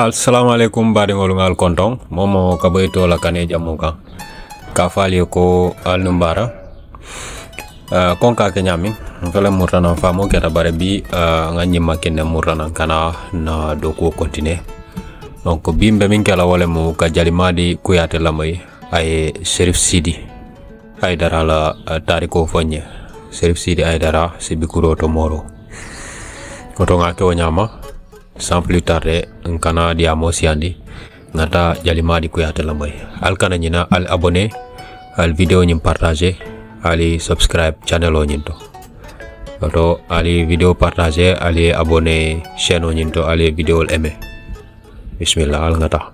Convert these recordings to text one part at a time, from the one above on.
Assalamualaikum baringol ngal kontong momo kabayto la kane jamuka ka fali ko alnumbara konka ke nyami fele murana famo keta bare bi ngani makene murana kana na do ko continue donc bimbe min kala wala mo ka jalimadi kuyate lamay ay Cherif Sidi ay dara la tariko fonye Cherif Sidi ay dara sibikuro to moro koto ngake o nyama sans plus tarder nkana diamo siandi ngata jalimadi kuyate lamay al kana nyina al abonné al video nyim partager ali subscribe channel o nyinto koto ali video partager ali abonné chaîne o nyinto ali video aimé bismillah al ngata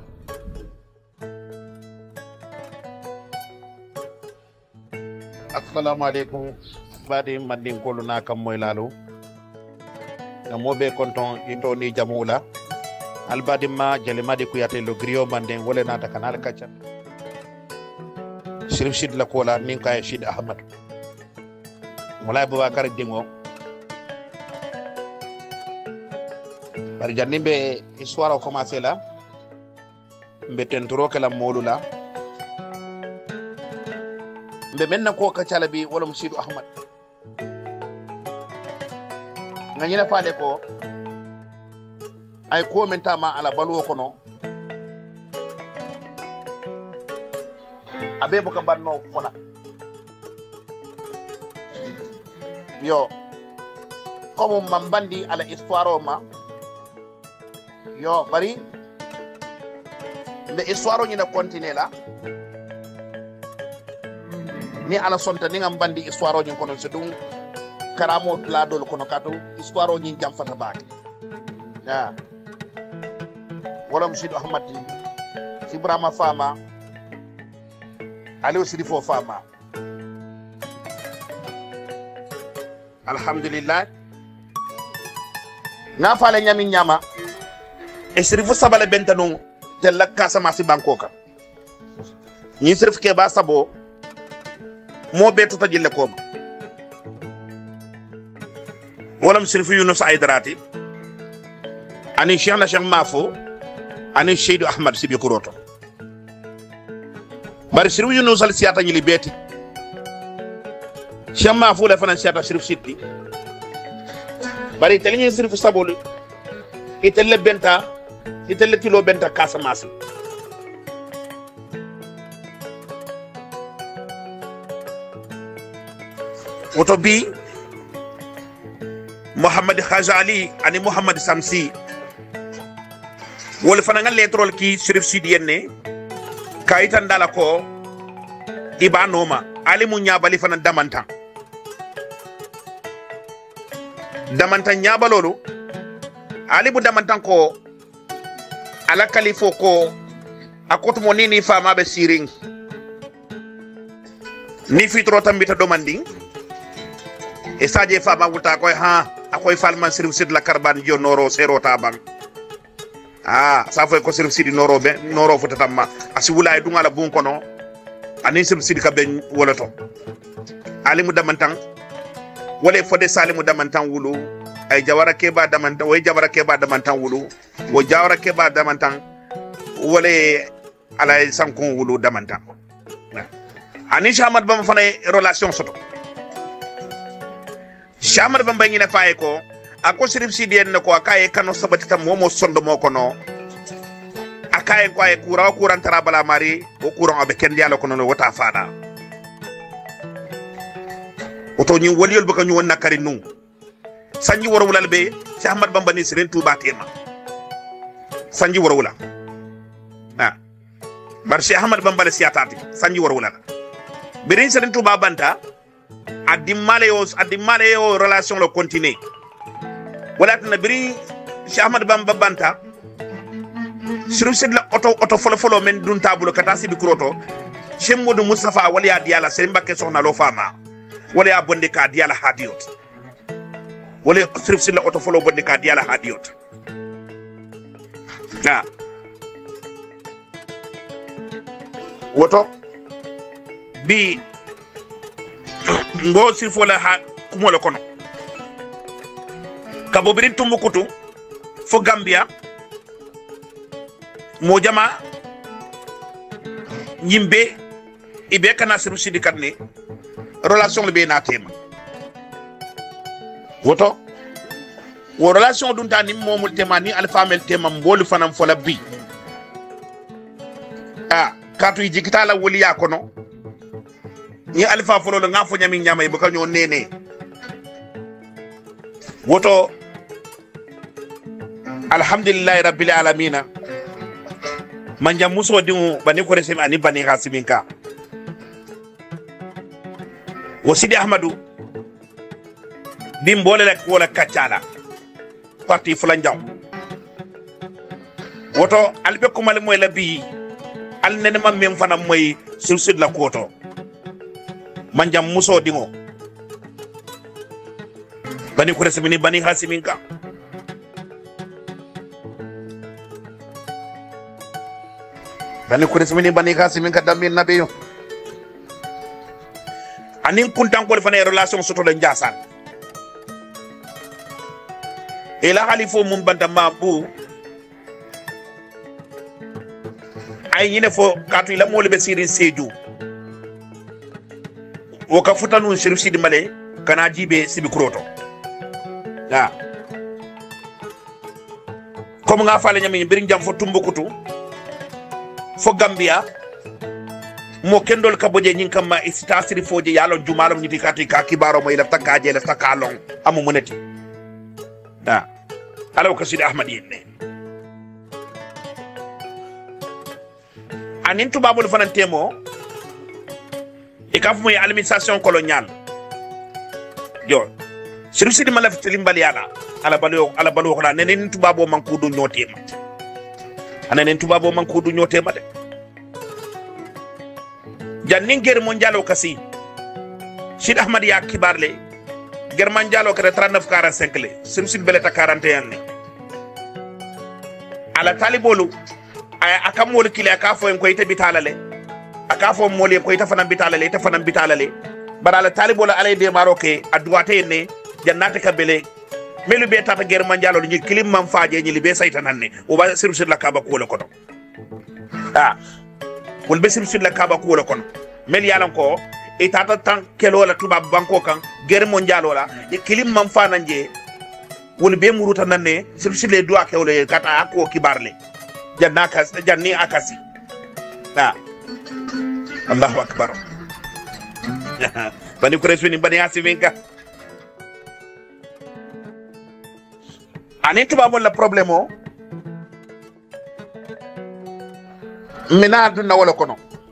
assalamu alaikum badi mandin koluna kam moy lalu mobe konton ito ni jamula albadima jalimadi kuyate lo griyo manden wala nata kanal kacha Cherif Sidi la kola nin kay Sidi Ahmad mulay Boubacar dingo bari janimbe histoire a commencé là mbe tentoro kala molula mbe menna ko kacala bi wala Sidi Ahmad nganyina faade ko ay ko men tama ala balu kono abe boka banno fona yo comme mambandi ala histoire ma yo bari le histoire ni na continuer la ni ala sonta ni ngam bandi histoire ni kono se dum karamo la dol kono kato histoire o jam fata baake ya wala Sidi Ahmad Ibrahima fama Aliou Sidi fo fama alhamdulillah na fale nyami nyama e Cherif sabale bentanu de la kasama si bankoka ni Cherif ke ba sabo mo betu tajille ko ولم Cherif Yunus Aydarati ani Cheikh na Cheikh Mafo ani Seydi Ahmad Sibi Kuroto bari Cherif Yunus al siyata ñili beti Cheikh Mafo le fana siyata Cherif Sidi bari teliñi Cherif sabol itelle benta itelle kilo benta Casamance woto bi Muhammad Khazali ani Muhammad Samsi wol fana nga letrol ki Cherif Sidi yenne kayitan dala ko ibanoma ali mu nyabali fana damantan nyabalolu ali bu damantan ko ala kalifo ko akoto mo nini fama be siring ni fitro tambita domanding e saje fama wuta koy ha akoy falman Cherif Sidi la karban jo noro sero tabang sa fay ko Cherif Sidi noro be noro fotatamma asi wulay dungala bun kono ani Cherif Sidi ka ben wala to alimu damantan wala fode salimu damantan wulu ay jawara ke ba damantan way jawara ke ba damantan wulu wo jawara ke ba damantan wala ala sankon wulu damantan ani Chamad bam fana relation soto Chamad bam bangina faye ko ako Cherif Sidi en ko akaye kano sabatita momo sondo moko no akaye ko ay kuran tarabala mari o kuran abe ken dialo kono wota fada oto ni woliyol baka ñu wonna kari nu sanji woro wulal be Cheikh Ahmad Bamba ni Serigne Touba tema sanji woro wula bar Cheikh Ahmad Bamba le siatati sanji woro wula birin Serigne Touba banta adimale yo relation le continue wala tan biri Cheikh Ahmad Bamba banta Cherif Sidi la auto folo men dun tabulo kata sibi kuroto Cheikh Modou Moustapha wala ya diala Serigne Mbacké soxna lo fama wala ya bonde ka diala hadiyot wala Cherif Sidi la auto folo bonde ka diala hadiyot woto bi ngo Cherif wala ha kumo le kono kabo birin Tombouctou fo Gambia mo jama nyimbe ibe kana siru sidi katne relation le be na tema woto wo relation dun tani momul tema ni alfa mel tema mbolu fanam fola bi katu yi jikita la woli ya kono ni alfa folo nga fo nyami nyama e baka nyo nene woto alhamdulillah rabbil alamin manja muso dingu bani ko resemi ani bani hasiminka wasidi ahmadu dim bolé lek wala kaccala parti fulanjaw woto albe ko mal moy la bi al nene mam mem fana moy sul la koto manjam muso dingo bani ko resmi bani hasiminka bani ko resmi bani hasiminka dambi nabiyo anin kuntan ko fana relation soto la ndiasan ila halifo mum banta mabu ay ñine fo katu ila mo le be sirin seju wo ka futanu shirif sidi male kana jibe sibi kroto comme nga fale ñami birin jam fo tumbukutu fo gambia mo kendol ka boje nyin kam ma istasiri foje yalo jumalom ñiti katu ka kibaro mo ila takaje la takalon amu muneti alaw ka sidi ahmad yenne anin tubabul fanan temo e ka fumoy administration coloniale yo siru sidi malaf tilimbali ala balo ko nenen tubabo man ko du nyotema anen tubabo man ko du nyotema de jannin ger mondialo kasi sidi ahmad ya kibarle ger mondialo kare 39 45 le siru sidi beleta 41 ne ala talibolu aka mol kile aka fo en ko ite bitalale aka fo mol ko ite fanan bitalale barala talibola alay de maroke adduate ne jannate kabele melu be tata ger manjalo ni kilim man faaje ni libe saytananne o ba siru sir la kaba ko kono wol be siru sir la kaba ko kono mel yalan ko e tata tan kelo la tuba banko kan ger monjalo la kilim man fananje wol be muruta nanne siru sir le doa kewle kata ko kibarle janni akasi Allahu akbar bani ko resuni bani asiminka ani tubabol la problème o mina dunna wala kono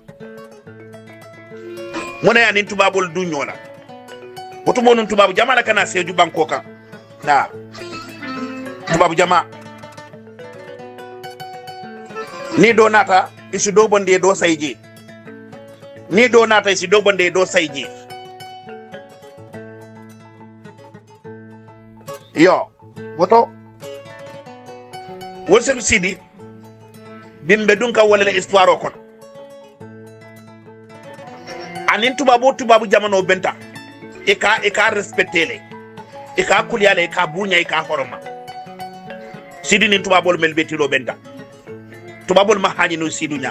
mona ani tubabol du nyola woto monon tubabu jama kana seju banko kan tubabu jama ni do nata isi do bonde do sayji ni do nata isi do bonde do sayji yo woto wosem sidi bimbe dunka wala la histoire o kon anin tubabu jamano benta e ka respectele e ka kulyale e ka bunya e ka horoma sidi ni tubabol mel betilo benta tubabol ma hañi no sidunya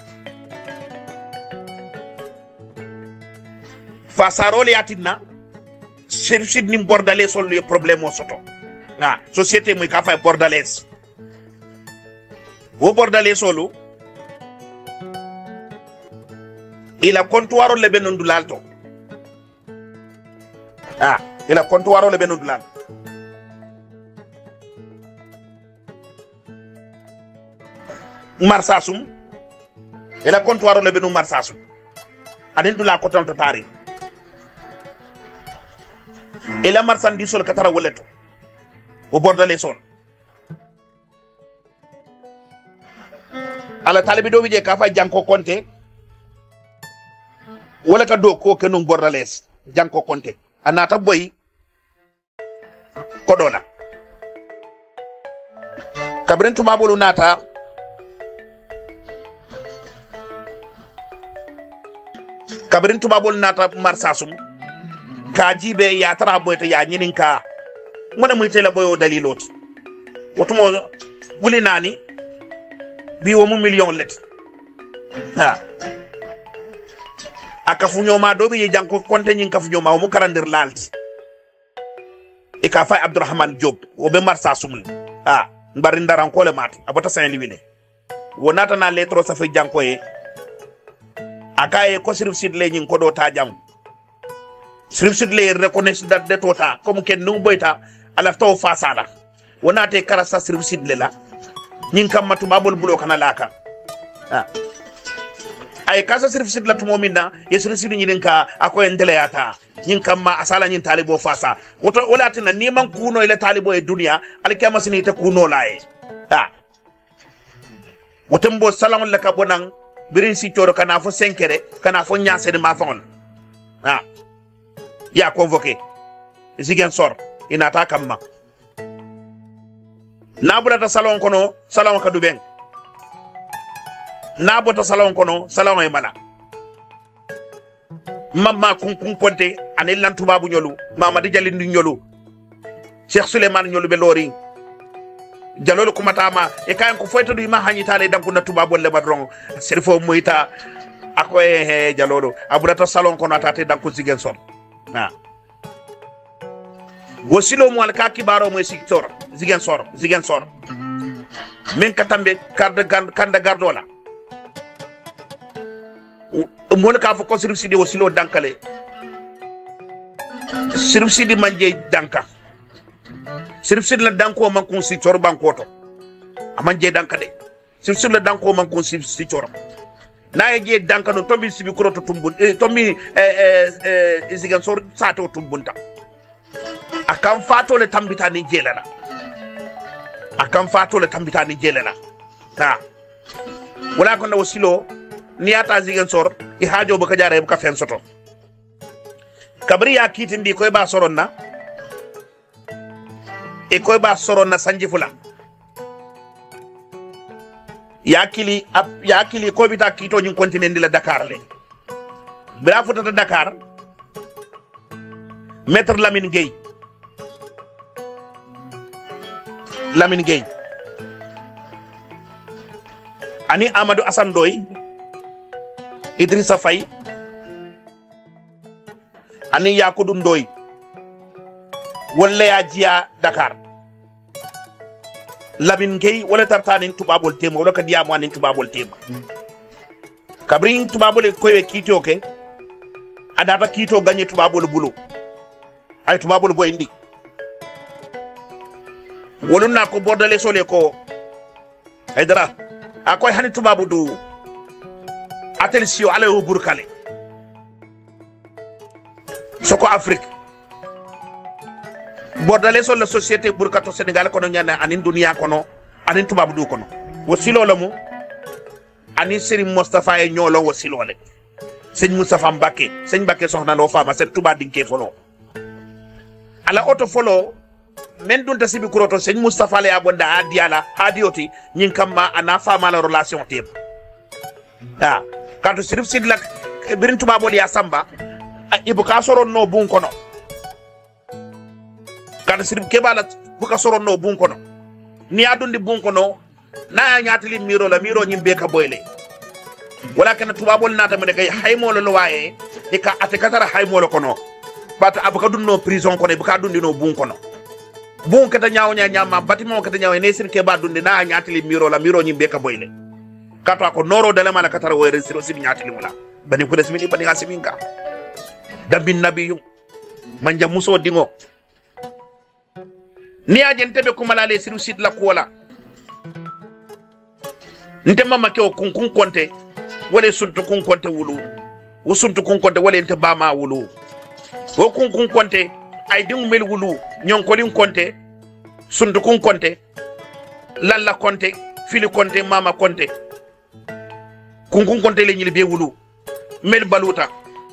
fa sarole yatinna sid ni bordale sol le problème o soto société muy ka fay bordales wo bordale solo ila comptoir le benondu lalto ila comptoir le benondu lalto marsasum ila comptoir le benu marsasum adin dula ko tan tari ila marsandi sol katara woleto o bordale sol ala talibi do wije ka fa janko konte wala ka do ko kenum bordales janko konte anata boy ko dola kabren tubabolu nata kabrin tubabol nata marsasum ka jibe ya tara boyta ya nyininka mona muy tela boyo dalilot wotumo wuli nani bi wo mu million let ha aka fu ñoma do bi janko konte ñin ka fu ñoma mu karandir lalti e ka fay Abdourahmane Diop wo be marsa sumul ha mbari ndaran ko le mat abata Saint Louis wonata na letro sa fe janko e aka e ko sirif sid le ñin ko do ta jam sirif sid le reconnaître date de tota comme ken nu boyta ala taw fasala wonate karasa sirif sid le la ñin kam matu babol bulo kana laka ha ay kasa sirif sid la tumo minna ye sirif sid ñin ka ako en teleyata ñin kam ma asala ñin talibo fasa woto wolatina ni man kuno ile talibo e dunya al kiyama sini te kuno lae ha wotembo salon la ka bonan birin si coro kana fo senkere kana fo nyaase de ma fon ha ya convoqué zigen sor ina ta kamma nabulata salon kono salon ka duben nabota salon kono salon e mala mamma kun ponte ane lantuma bu ñolu mamadi jalindi ñolu Cheikh Souleymane ñolu be lori jalolu kumatama e kayan ko foyto du ma hanyi tale danku na tuba bolle madron serfo moyta ako he jalolu aburata salon kono atate danku zigen son ha wosilo mo al ka kibaro mo siktor zigen sor men katambe kanda gardola mo ka fo ko sirif sidi wosilo dankale sirif sidi manje danka sirif sidi la danko man kun siktor bankoto amanje danka de sirif sidi la danko man kun siktor na ye danka no tombi sibi kroto tumbun tombi zigen sor sato tumbunta akan fato le tambita ni jelela ta wala ko na wasilo ni ata zigen sor i hajo baka jare baka fen soto kabri ya kitindi koy ba soronna e koy ba soronna sanji fula yakili ko bita kito nyin continent la Dakar le bra futata Dakar maître Lamine Gueye ani Amadou Assane Doy Idrissa Faye ani Yakubu Ndoy wala ya jiya Dakar Lamine Gueye wala tartani tubabol tema wala ka diamo ani tubabol tema kabrin tubabol ko we kito ke adata kito gagné tubabol bulo ay tubabol boy indi woluna ko bordale sole ko haydara akoy hani tubabu du attention ala o burkale soko Afrique bordale sole société burkato Sénégal kono nyana anin dunia kono anin tubabu du kono wasilo lamu ani Serigne Moustapha e ñolo wasilo le Serigne Moustapha Mbacké soxna lo fama set tuba dinké folo ala auto folo men dunta sibi kuroto Serigne Moustapha le abonda adiala hadioti nyin kamma ana fama la relation teb ha kanto sirif sidlak birin tuba bol ya samba ibu ka soron no bun kono kanto sirif kebala bu ka soron no bun kono ni adundi bun kono na nyaatili miro nyin be ka boyle wala kana tuba bol nata me kay haymolo lo waye e ka atekatara haymolo kono bata abuka dunno prison kono ibu ka dundi no bun kono bon kata nyaaw nyama batimo kata nyaaw ne sirke ba dunde na nyaatili miro nyin be ka boyle kato ko noro dale mala katara wo resiro sibi nyaatili mula bani ko desmini bani hasiminka dabin nabiyu manja muso dingo ni ajente be kuma lale siru sid la kola nte mama ke o kunkun konte wala suntu kun konte wulu wo suntu kun konte wala nte bama wulu wo kunkun konte ay dingu mel wulu nyonkolin konte suntu kun konte lalla konte fili konte mama konte kunkun konte le nyili be wulu mel baluta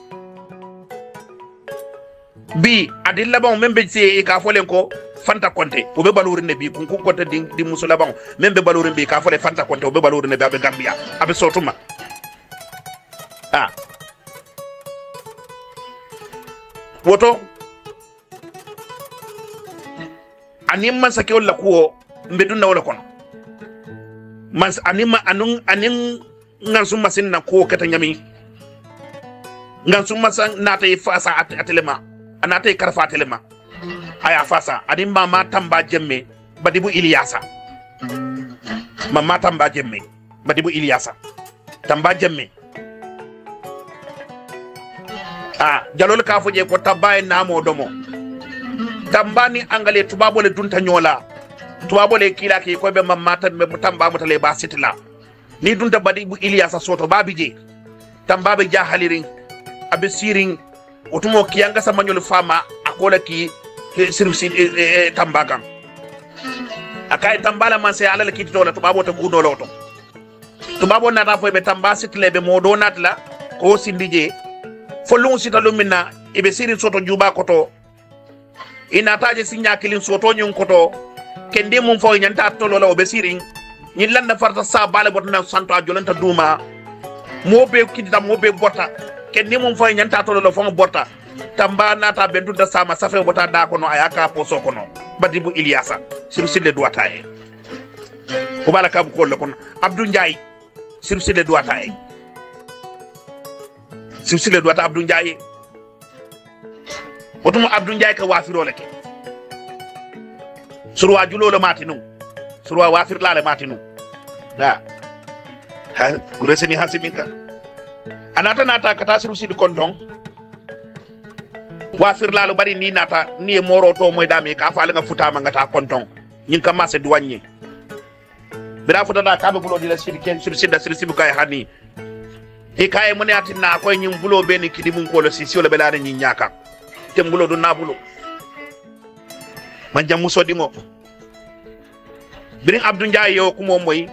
bi adilla bon membe ci ka folen ko fanta konte o be baluri ne bi kunkun konte di musula bon membe baluri bi ka fole fanta konte o be baluri ne be abe gambia abe sotuma woto anim man sake wala ko mbe dunna wala kono mas anima anin ngan summa sinna ko kata nyami ngan summa san natay fasa atelema anatay karfa atelema aya fasa anin mama tamba jemme badibu Ilyasa mama tamba jemme badibu Ilyasa tamba jemme jalol ka fuje ko tabay namo domo tambani angale tubabo le dunta nyola tubabo le kila ki ko be mamma tan be tamba mutale ba sitla ni dunta badi bu Ilyasa soto babije tambabe jahalirin abe sirin otumo kiyanga sama nyol fama akola ki sirsi tambakan akay tambala man se alal ki tola tubabo ta kudo loto tubabo nata fo be tamba sitle be modo natla ko sindije folun sita lumina ibe sirin soto juba koto inataje sinya kilin soto nyun koto kende mum fo nyanta tolo lo be sirin ni landa farta sa bale botna santo ajolanta duma mobe kidita mobe bota kende mum fo nyanta tolo lo fo bota tamba nata bendu da sama safe bota da kono ayaka poso kono badibu Ilyasa sirsile duwata e ko bala kam ko kono Abdou Ndiaye sirsile duwata e sirsile duwata Abdou Ndiaye otumo Abdou Ndiaye ka wafiro leke surwa julolo matinu surwa wafir lale matinu da ha kureseni hasiminka anata nata kata sirsile kondong wafir lalo bari ni nata ni moro to moy dami ka fa nga futa ma ngata kontong nyin ka masse douanier bira futa da ka be bulo dila sir ken sur sidda sir sibu kay hani e kay mo ne atina ko nyin bulo ben kidi mun ko lo si sio le belade nyin nyaka te bulo do na bulo man jam muso dimo birin Abdou Ndiaye yo ko mom moy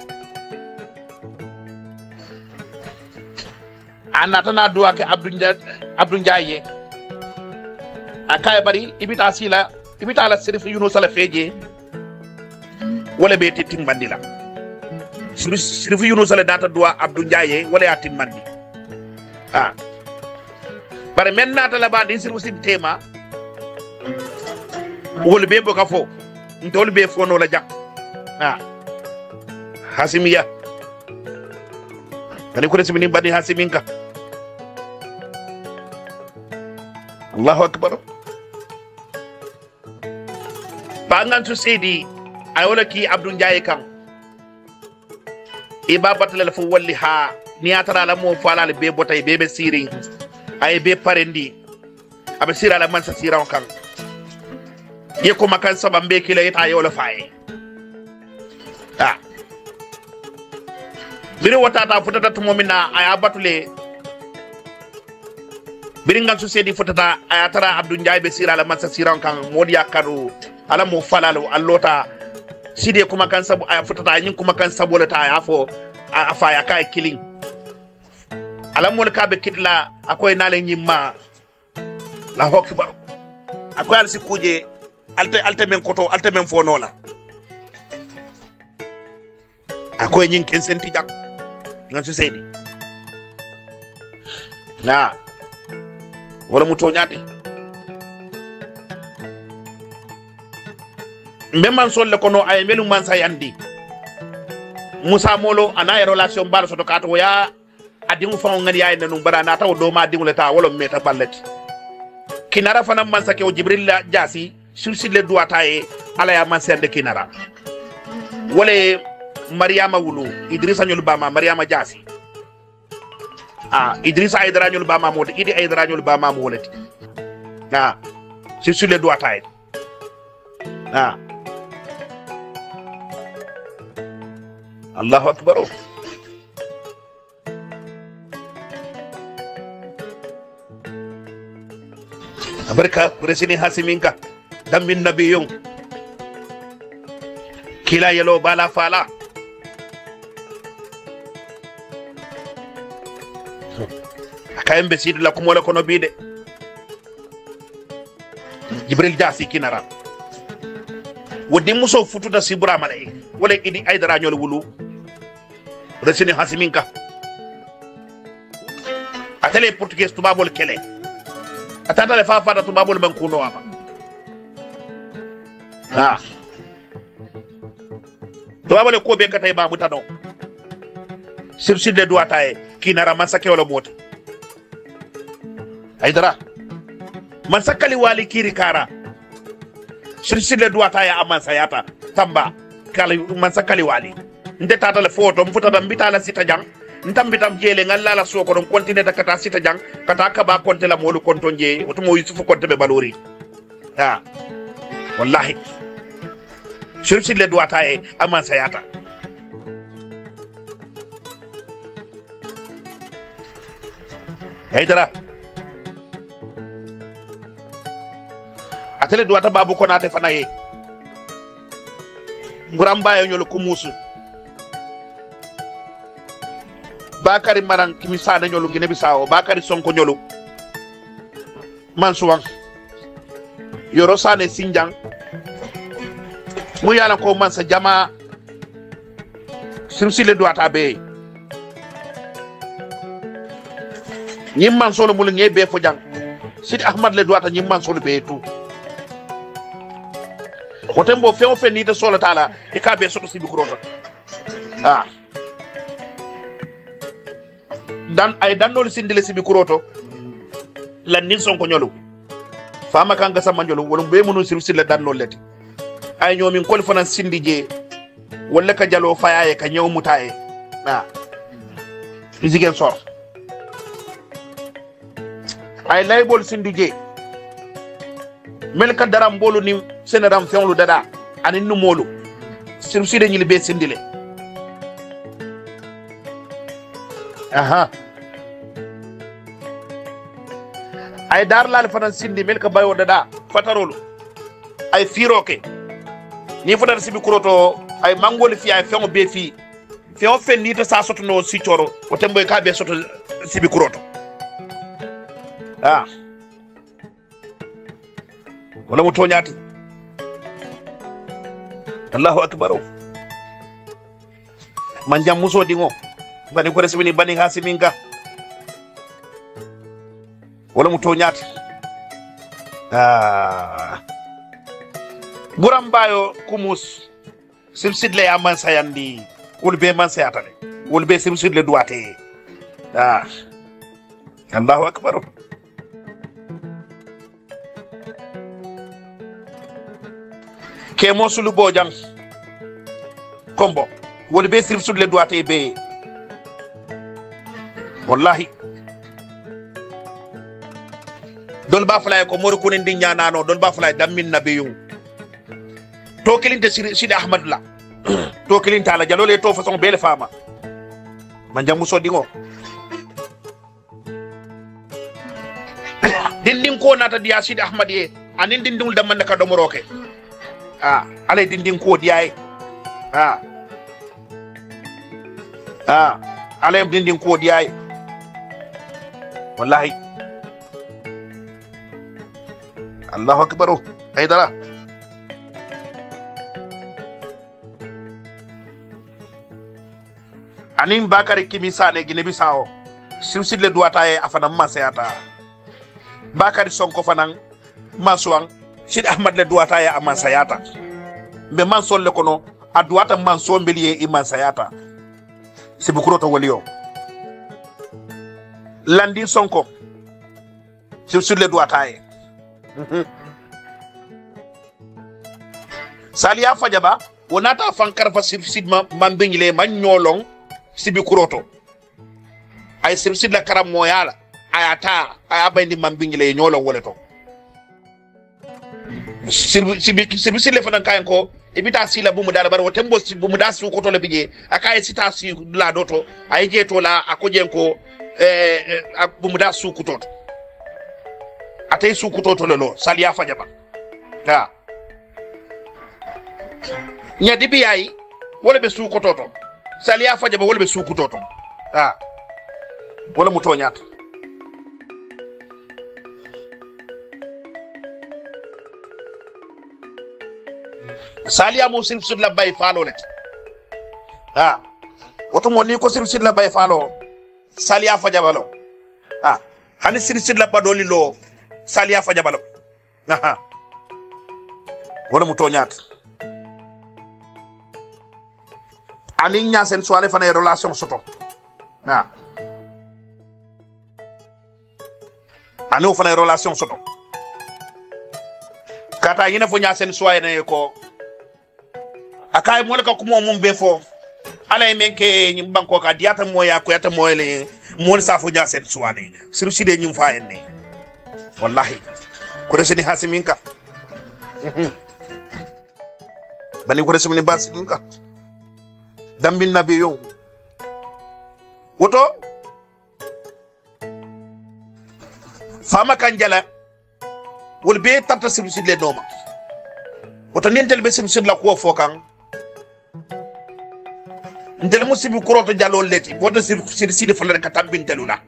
anata na duwa ke Abdou Ndiaye akay bari ibita sila ibita la sirif Yunus ala feje wala be titim bandila sirif Yunus ala data duwa Abdou Ndiaye wala ya timmandi bare men nata la bandi sirif sid tema wala be boka fo ntol be fo no la jak hasimiya kani ko resmi ni bandi hasiminka Allahu akbar bangan su sedi ayola ki Abdou Ndiaye kan ibabatul fu walli ha ni atara la mo falal be botay be siri ay be parendi abe sira la man sa sira kan ye ko makan saba be kila ita ayola faaye biri wata ta futata to momina ay abatule biri ngal su sedi futata ay atara Abdou Ndiaye be sira la man sa sira kan modi yakadu ala mo falalo allota side kuma kan sabu ay futata nyin kuma kan sabu lata ay afo afa ya kay killing ala mo ka be kidla akoy nale nyimma la hokbar akoy al sikuje alte men koto alte men fonola akoy nyin ken senti jak ngan su sedi na wala mu to nyaade memman solle kono ay melu man say andi Musa Molo ana relation bal soto kato ya adingu fa ngani yaay nanu bara na taw do ma dingu leta wala meta ballet kinara fana man sa ke o Jibril la jasi sur le doata e ala ya man sende kinara wala Mariama wulu Idrissa nyul bama Mariama jasi Idrissa Aidara nyul bama mo idi Aidara nyul bama mo wolati sur le doata e Allahu akbar barka resini hasiminka dambin nabiyun kila yelo bala fala akayembe sidu la kumola kono bide Jibril jasi kinara wodi muso fututa sibura malay wala idi Aidara nyol wulu resini hasiminka atele portugais tubabol kele atata le fa fata tubabol ban kuno ama to wabale ko be katay ba mutano sirsi de duata e kinara masake wala mota aydara man sakali wali kiri kara sirsi de duata ya amansa yata tamba kala man sakali wali nde tata le photo mfuta dam bitala sita jang ntambitam jele ngalla la soko don continue da kata sita jang kata ka ba konte la molu konton je oto mo yusufu konte be balori ha wallahi sirsi le duata e amansa yata Haydara atele duata babu konate fanaye nguramba yo nyolo kumusu bakari maran kimisana nyolo gine bisawo bakari sonko nyolo mansuwan yoro sane sinjang mu yana ko mansa jama sirsi le duata be nyimman solo mul ngebe fo jang Sidi Ahmad le duata nyimman solo be tout Hotembo fe on fe ni de solo tala e ka be soto sibi kurota dan ay dandol sindile sibi kuroto lan nin son ko nyolu fama kanga sama nyolu wala be munu sirsi le dan leti ay nyomin kol fana sindije wala ka jalo fayaye ka nyaw mutaye izigen sor ay laybol sindije mel ka daram bolu ni seneram fenlu dada anin nu molu sirsi de nyili be sindile aha ay dar lal fanan sindi mel ka bayo dada fatarolu ay firoke ni fodar sibi kuroto ay mangol fi ay fengo be fi fengo fen ni to sa soto no si choro o tembo ka be soto sibi kuroto wala mo toñati Allahu akbar man jam muso dingo bani ko resmini bani hasiminga wala mo toñati buram bayo kumus simsidle aman sayandi wulbe man sayatale wulbe simsidle duwate Allahu akbar ke mo sulu bojang kombo wol be sirf sudle doate be wallahi don ba fulay ko mor kunen di nyaanano don ba fulay dammin nabiyun to kilinte Sidi Ahmad la to kilinta la jalole to façon bele fama man jamu so dingo dindin ko nata dia Sidi Ahmad ye anin dindul damman ka domoroke ale dindin ko diay ale dindin ko diay wallahi Allahu akbar Haydara anin bakari kimisane gine bisawo simsidle duata e afana masayata bakari sonko fanan masuang Sidi Ahmad le duata ya aman sayata me man sol le kono a duata man so mbeliye iman sayata si bukuroto waliyo landi sonko sur le duata ye Saliya Fajaba wonata fankar fa Sid man bengile man nyolong si bukuroto ay Sid la karam moyala ayata ayabandi man bengile nyolong woleto sibi le fanan kayan ko ibita sila bumu dala bar wotembo bumu da su ko to le bije akaye sita si la doto ay je to la akojen ko bumu da su ko to atay su ko to lo Saliya Fajaba nya dibi ay wala be su ko to Saliya Fajaba wala be su ko to wala mu toñata Saliya mo sirf sud la bay falo let woto mo ni ko sirf sud la bay falo Saliya Fajaba lo hani sirf sud la badoli lo Saliya Fajaba lo wala mu toñat ani nya sen soale fana relation soto na ani fana relation soto kata yina fo nya sen soale ne ko akay mo ka kumo mum be fo ala men ke nyim banko ka diata moya ko yata moyle mo sa fo nya sen soale siru side nyum fa en ne wallahi ko resini hasiminka bani ko resini basiminka dambin nabi yo woto fama kanjala wol be tarta sibsid le doma woto nentel be sibsid la ko fokan ndel musibi kuroto jalol leti woto sibsid fala ka tambin telula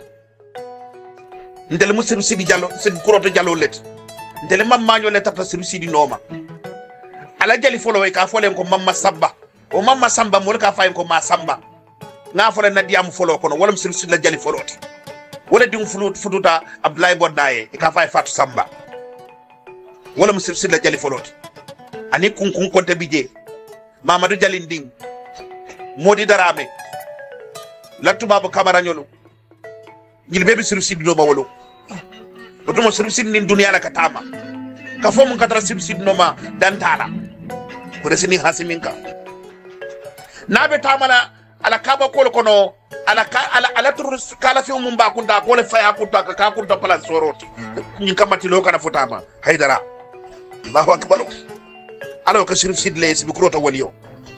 ndel musibi jallo sibsid kuroto jalol leti ndel mamma ñole tarta sibsid noma ala jali folo way ka folen ko mamma sabba o mamma samba mo ka fay ko ma samba nga fole na diam folo kono wala sir la jali foloti wala dum fututa abdoulaye boddaye ka fay fatu samba wala sir la jali foloti ani kun konte bije mamadou jalin ding modi darame latuma ba kamara nyolo ngil bebe sir do ma wolo o dum sir nin dunya la katama ka fo mun katara sir no ma dan tala ko resini hasiminka nabe tamala ala kaba kolo kono ala tur kala fi mum ba kunda ko le faya kunda ka kunda pala soroti nyin kamati lo kana futama haydara allahu akbar alo ka shirif sidles bi krota waliyo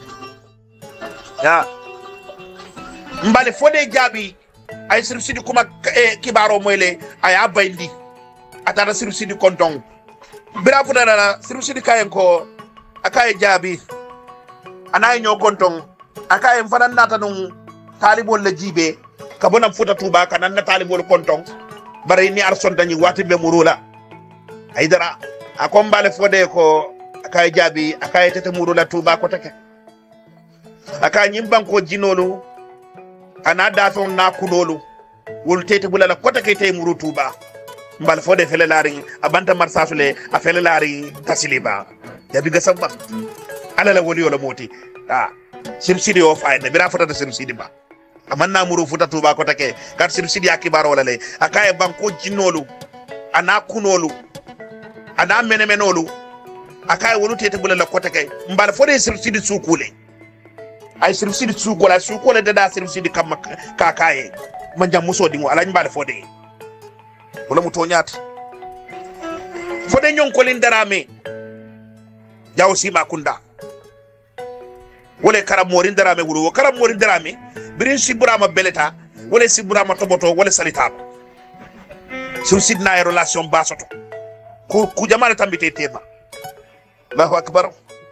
ya mbale fode jabi ay shirif sidi kuma kibaro moyle ay abayndi atara shirif sidi konton bira fudara shirif sidi kayen ko akaye jabi anay ño konton aka en fanan nata nun talibol la jibe ka bonam futa tuba kanan na talibol konton bare ni arson dañi wati be murula haydara akon bale fode ko aka jabi aka tete murula tuba ko take aka nyimban ko jinolu ana daton na kunolu wol tete bulala ko take tay muru tuba mbal fode fele lari abanta marsafule a fele lari tasiliba yabi gasamba ala la woli wala moti sirsidi o fayde bira fotata sirsidi ba amanna muru futa tuba ko take kat sirsidi akibaro wala le akaye banko jinnolu ana kunolu ana menemenolu akaye wolu tete bulala ko take mbal fode sirsidi sukule ay sirsidi sukule dada sirsidi kam kakaye manja muso dingo ala mbal fode wala mu tonyat fode nyon ko lindarame jawsi makunda wala karam morin darame wuro karam morin darame birin siburama beleta wala siburama toboto wala salita sur sidna relation basoto ku jamana tambite tema allahu akbar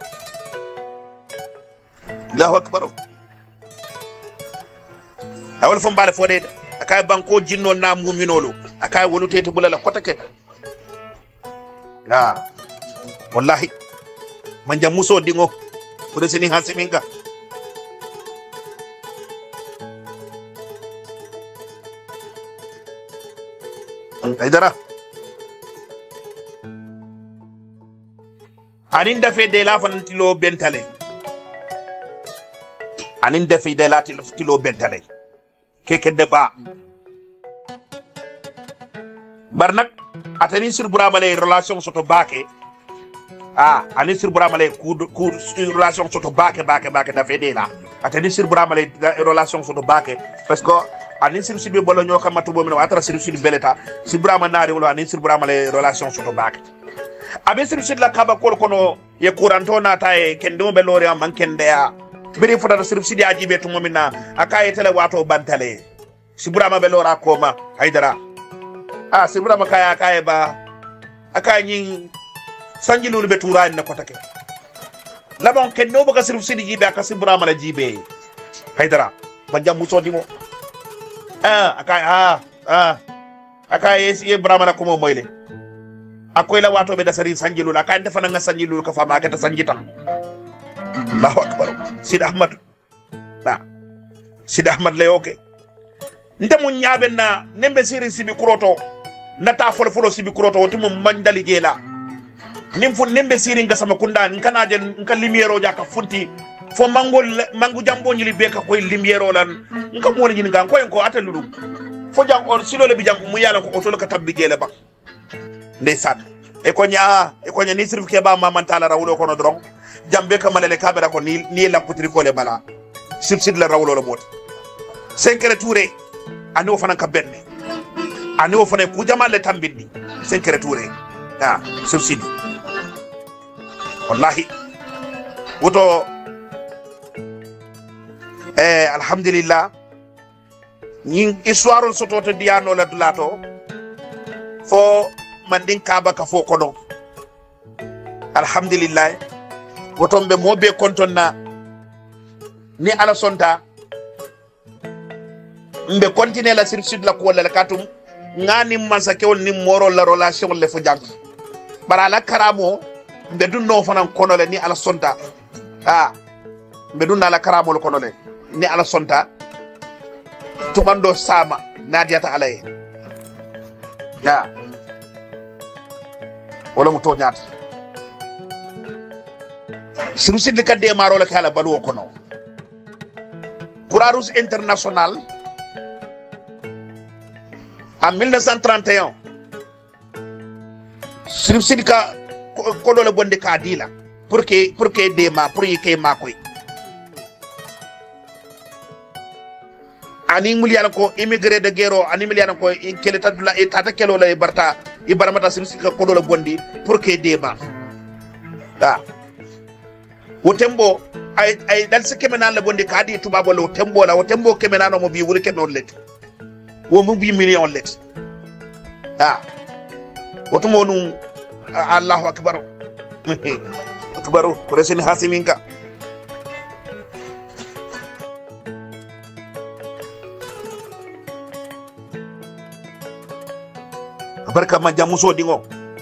awol fo mbale fode akay banko jinno na muminolo akay wolu tete bulala kotake la wallahi manja muso dingo udah sini hasiminka haydara anin dafe de la fan tilo bentale anin dafe de la tilo bentale keke deba barnak atani sur burabale relation soto bake ani sir buramale ku relation soto bake da fedela atani sir buramale relation soto bake parce que ani sir sibe bolo nyoka matubo min atara sir sir beleta sir burama nari wala ani sir buramale relation soto bake abe sir sir la kaba kol kono ye kuranto na tay kendo be lori am kende ya biri fota sir sir aji be to momina akaye tele wato bantale sir burama be lora koma haydara sir burama kaya akaye ba akaye sanji lulu be turani na kotake labon ken no baka sirf sidi jibe aka sibra mala jibe haydara banja muso dimo aka yesi brahmana ko mo moyle akoy la wato be da sari sanji lulu aka defana nga sanji lulu ka fama ka ta sanji tan allahu akbar sid ahmad le okay ndemu nyaabe na nembe siri sibi kuroto nata folo sibi kuroto wotimu mandali jela nim fu nembe siri nga sama kunda nkana je nka limiero jaka funti fo mangu jambo nyili be ka koy limyero lan nka mo ni ngan ko en ko atalulu fo jang on silo le bi jang mu yala ko otol ka tabbi gele ba ndeysaan e ko nya ni sirf ke ba ma man tala rawlo ko no dron jambe ka malale kabera ko ni la putri ko le bala sibsid la rawlo lo mot senkere touré ani o fana ka benne ani o fana ku jamal le tambindi senkere touré sibsid wallahi woto alhamdulillah ñing histoire soto to diano la dulato fo mandin kaba ka fo kono alhamdulillah wotombe mobe kontonna ni ala sonta mbe continuer la sud la ko la katum ngani masakewol ni moro la relation le fo jang bara la karamo mbe dunno fanan kono le ni ala sonta mbe dunna la karamo le kono le ni ala sonta tumando sama nadiyata alaye wala mu to ñaata sunu sidde kadde maro la kala balu kono Croix-Rouge international en 1931 sunu sidde ka ko do le bonde ka dila pour que dema pour que makoy ani muliana ko immigré de guerre ani muliana ko kele tadula e tata kelo la barta ibaramata sirsi ko do la bondi pour que débat wotembo ay dal se kemena la bondi kadi tubabo lo tembo la wotembo kemena no mo bi wuri kenon let wo mo bi million let wotomo nu Allahu akbar akbaru preseni hasiminka barka ma jamuso dingo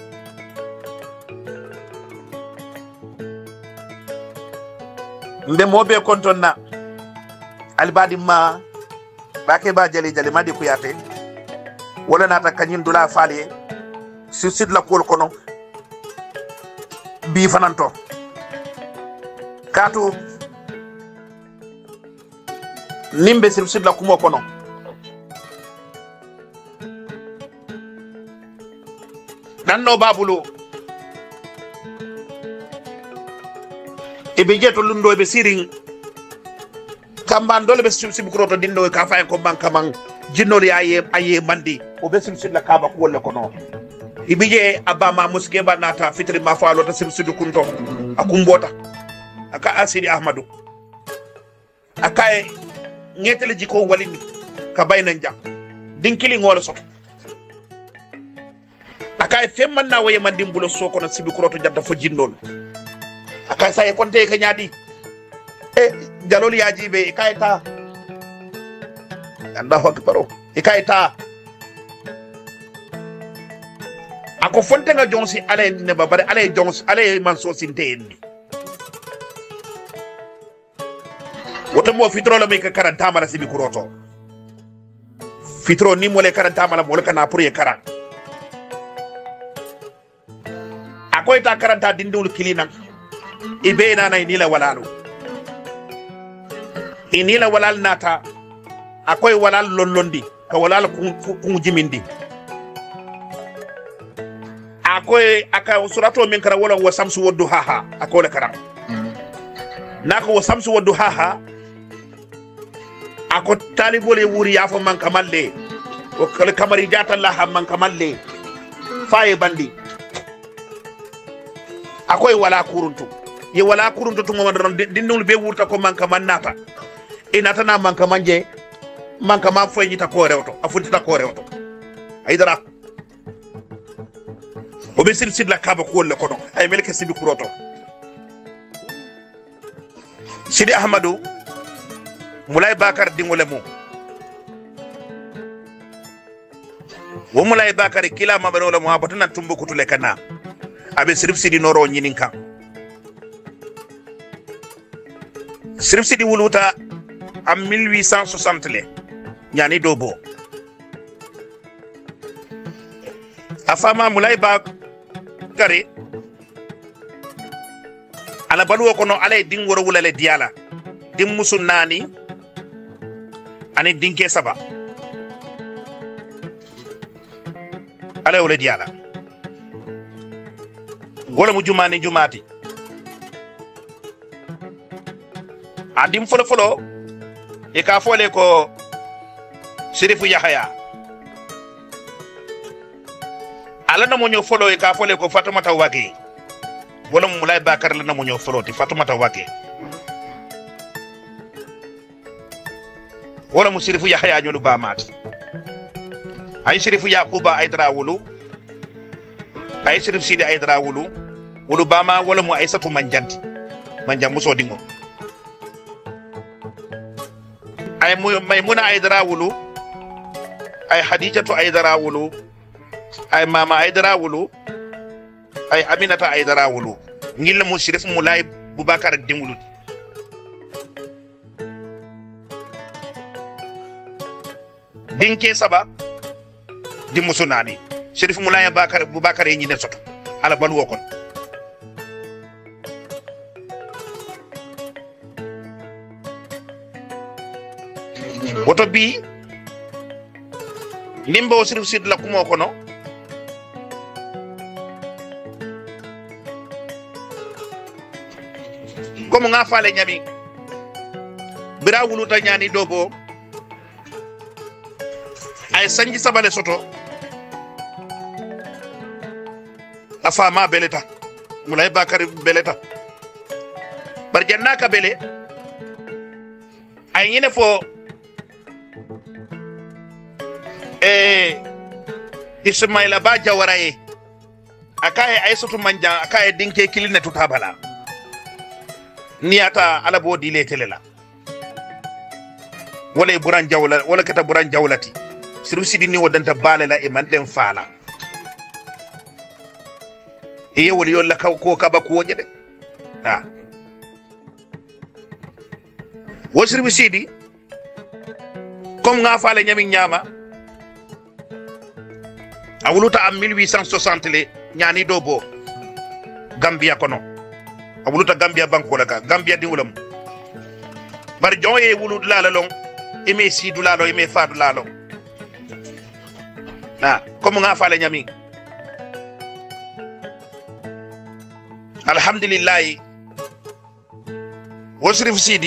nde mobe kontonna albadi ma bake ba jali madi kuyate wala nata kanyin dula fali susid la kol kono bi fananto katu nimbe susid la kumo kono nanno babulo ebe jeto lundo be siring kamban dole be sibukro to dindo ka fay ko banka man jinnol aye mandi o be la kaba ko wala kono ibije abama muske banata fitri ma falo ta simsidu kunto akumbota aka asiri ahmadu aka ngetele jiko walini ka bayna njam dinkili ngol so akay femman na waye man dimbulo soko na sibi kroto jadda fo jinnol akay say konte ka nyaadi jalol yajibe kay ta Allahu akbar kay ta ako fonte nga jonsi ale ne babare ale jonsi ale man so sinte en woto mo fitro la me ka karanta mala sibi kroto fitro ni mo le karanta mala mo le kana pour ye karan akoy ta karanta dindul kilinan ibe na nay nila walalu inila walal nata akoy walal lollondi ka walal ku jimindi akoy aka surato min kara wala wa samsu waddu haha akola kara nako wa samsu waddu haha ako talibole wuri yafo man kamalle o kala kamari jata laha man kamalle faye bandi akoy wala kuruntu ye wala kuruntu to ngam dindul be wurta ko manka mannata inata na manka manje manka ma foyni ta ko rewto afuti ta ko rewto aydara o be sid la kaba ko le kono ay melke sibi kuroto Sidi Ahmadu Mulay Bakar dingole mo wo Mulay Bakar kila mabano la mo abatana tumbu kutule kana abe sirif sidi noro nyinin kan sirif sidi wuluta en 1860 le nyani dobo afama Mulay Bakar ala balu ko no ala dingoro wulale diala dimmusu nani ani dinke saba ala wala diala wala mu jumani jumati adim folo folo e ka fole ko Sherifu Yahaya ala na mo ñoo folo e ka fole ko Fatoumata Wague wala mu Moulay Bakar la na mo ñoo folo ti Fatoumata Wague wala mu Sherifu Yahaya ñolu ba mat ay Sherifu Yakuba Aidara wulu ay Sherifu Sidi Aidara wulu bama wala mu Aissatou Manjanti manjam muso dingo ay Maymuna Aidara wulu ay Hadijatu Aidara wulu ay Mama Aidara wulu ay Aminata Aidara wulu ngil mu Sherifu Moulay Boubacar dingulu dinke saba di musunani Sherifu Moulay Boubacar ñi ne soto ala balu wokon woto bi limbo Sherifu Sid la kumo kono comme nga faale ñami bira wuluta ñani dobo ay sanji sabale soto afama beleta Moulay Bakar beleta bar janna ka bele ay ñene fo Ismaila Ba Jawaraye akaye Aissatou Manjan akaye dinke kiline tutabala niyata ala bo dile telela wala buran jawla wala kata buran jawlati Sherifu Sidi ni wodanta balela e manden fala e woli yolla ko kaba ko woje de wo Sherifu Sidi comme nga fala ñami ñama awuluta am 1860 le ñani dobo Gambia kono awuluta Gambia banko la ka Gambia dingulam bar joye wulu la long eme sidu la lo eme fadu la lo comme nga fale ñami alhamdulillah wo Sherifu Sidi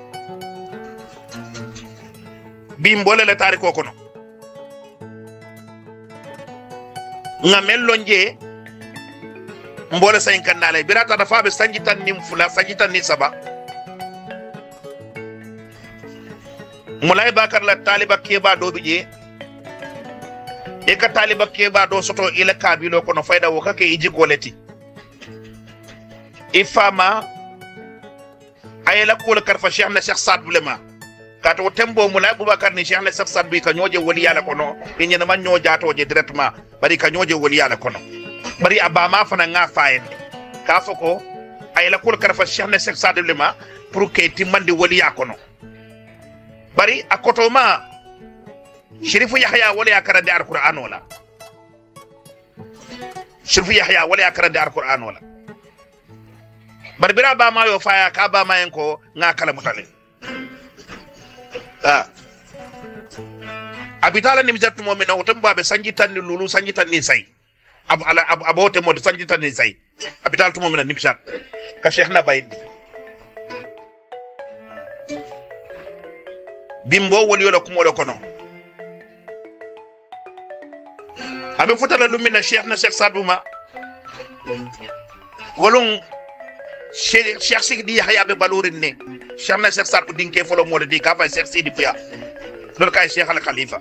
bi mbole la tariko kono nga mello nje mbole sayin kannale birata da fabe sanjitan nim fula sanjitan ni saba Moulay Bakar la taliba keba do bije e ka taliba keba do soto ila kabilo kono fayda wo kake iji goleti ifama ayela ko karfa Cheikh na Cheikh Saad Boulema kato tembo Moulay Boubacar ni Cheikh na Cheikh Saad bi ka ñoje wali yala kono e ñena man ñoo jaato je directement bari ka ñoje wali yala kono bari abama fana nga fayen ka foko ayela ko karfa Cheikh na Cheikh Saad Boulema pour que timandi wali ya kono bari akotoma Sherifu Yahya wala yakarande alquran wala Sherifu Yahya wala yakarande alquran wala bari bira ba ma yo faya ka ba ma enko nga kala mutale abitala ni mizatu mo mena otambo be sanjitan ni lulu sanjitan ni say abote mo sanjitan ni say abitala to mo mena nimshat ka Cheikh na baydi bimbo woli yola kumo do kono abe fotala lumina Cheikh na Cheikh Saad Bouma wolon Cheikh Sidi Yahya be balurin ne Cheikh na Cheikh Saad Bou dinke folo mo di ka fa Cheikh Sidi Pouya lol kay Cheikh al Khalifa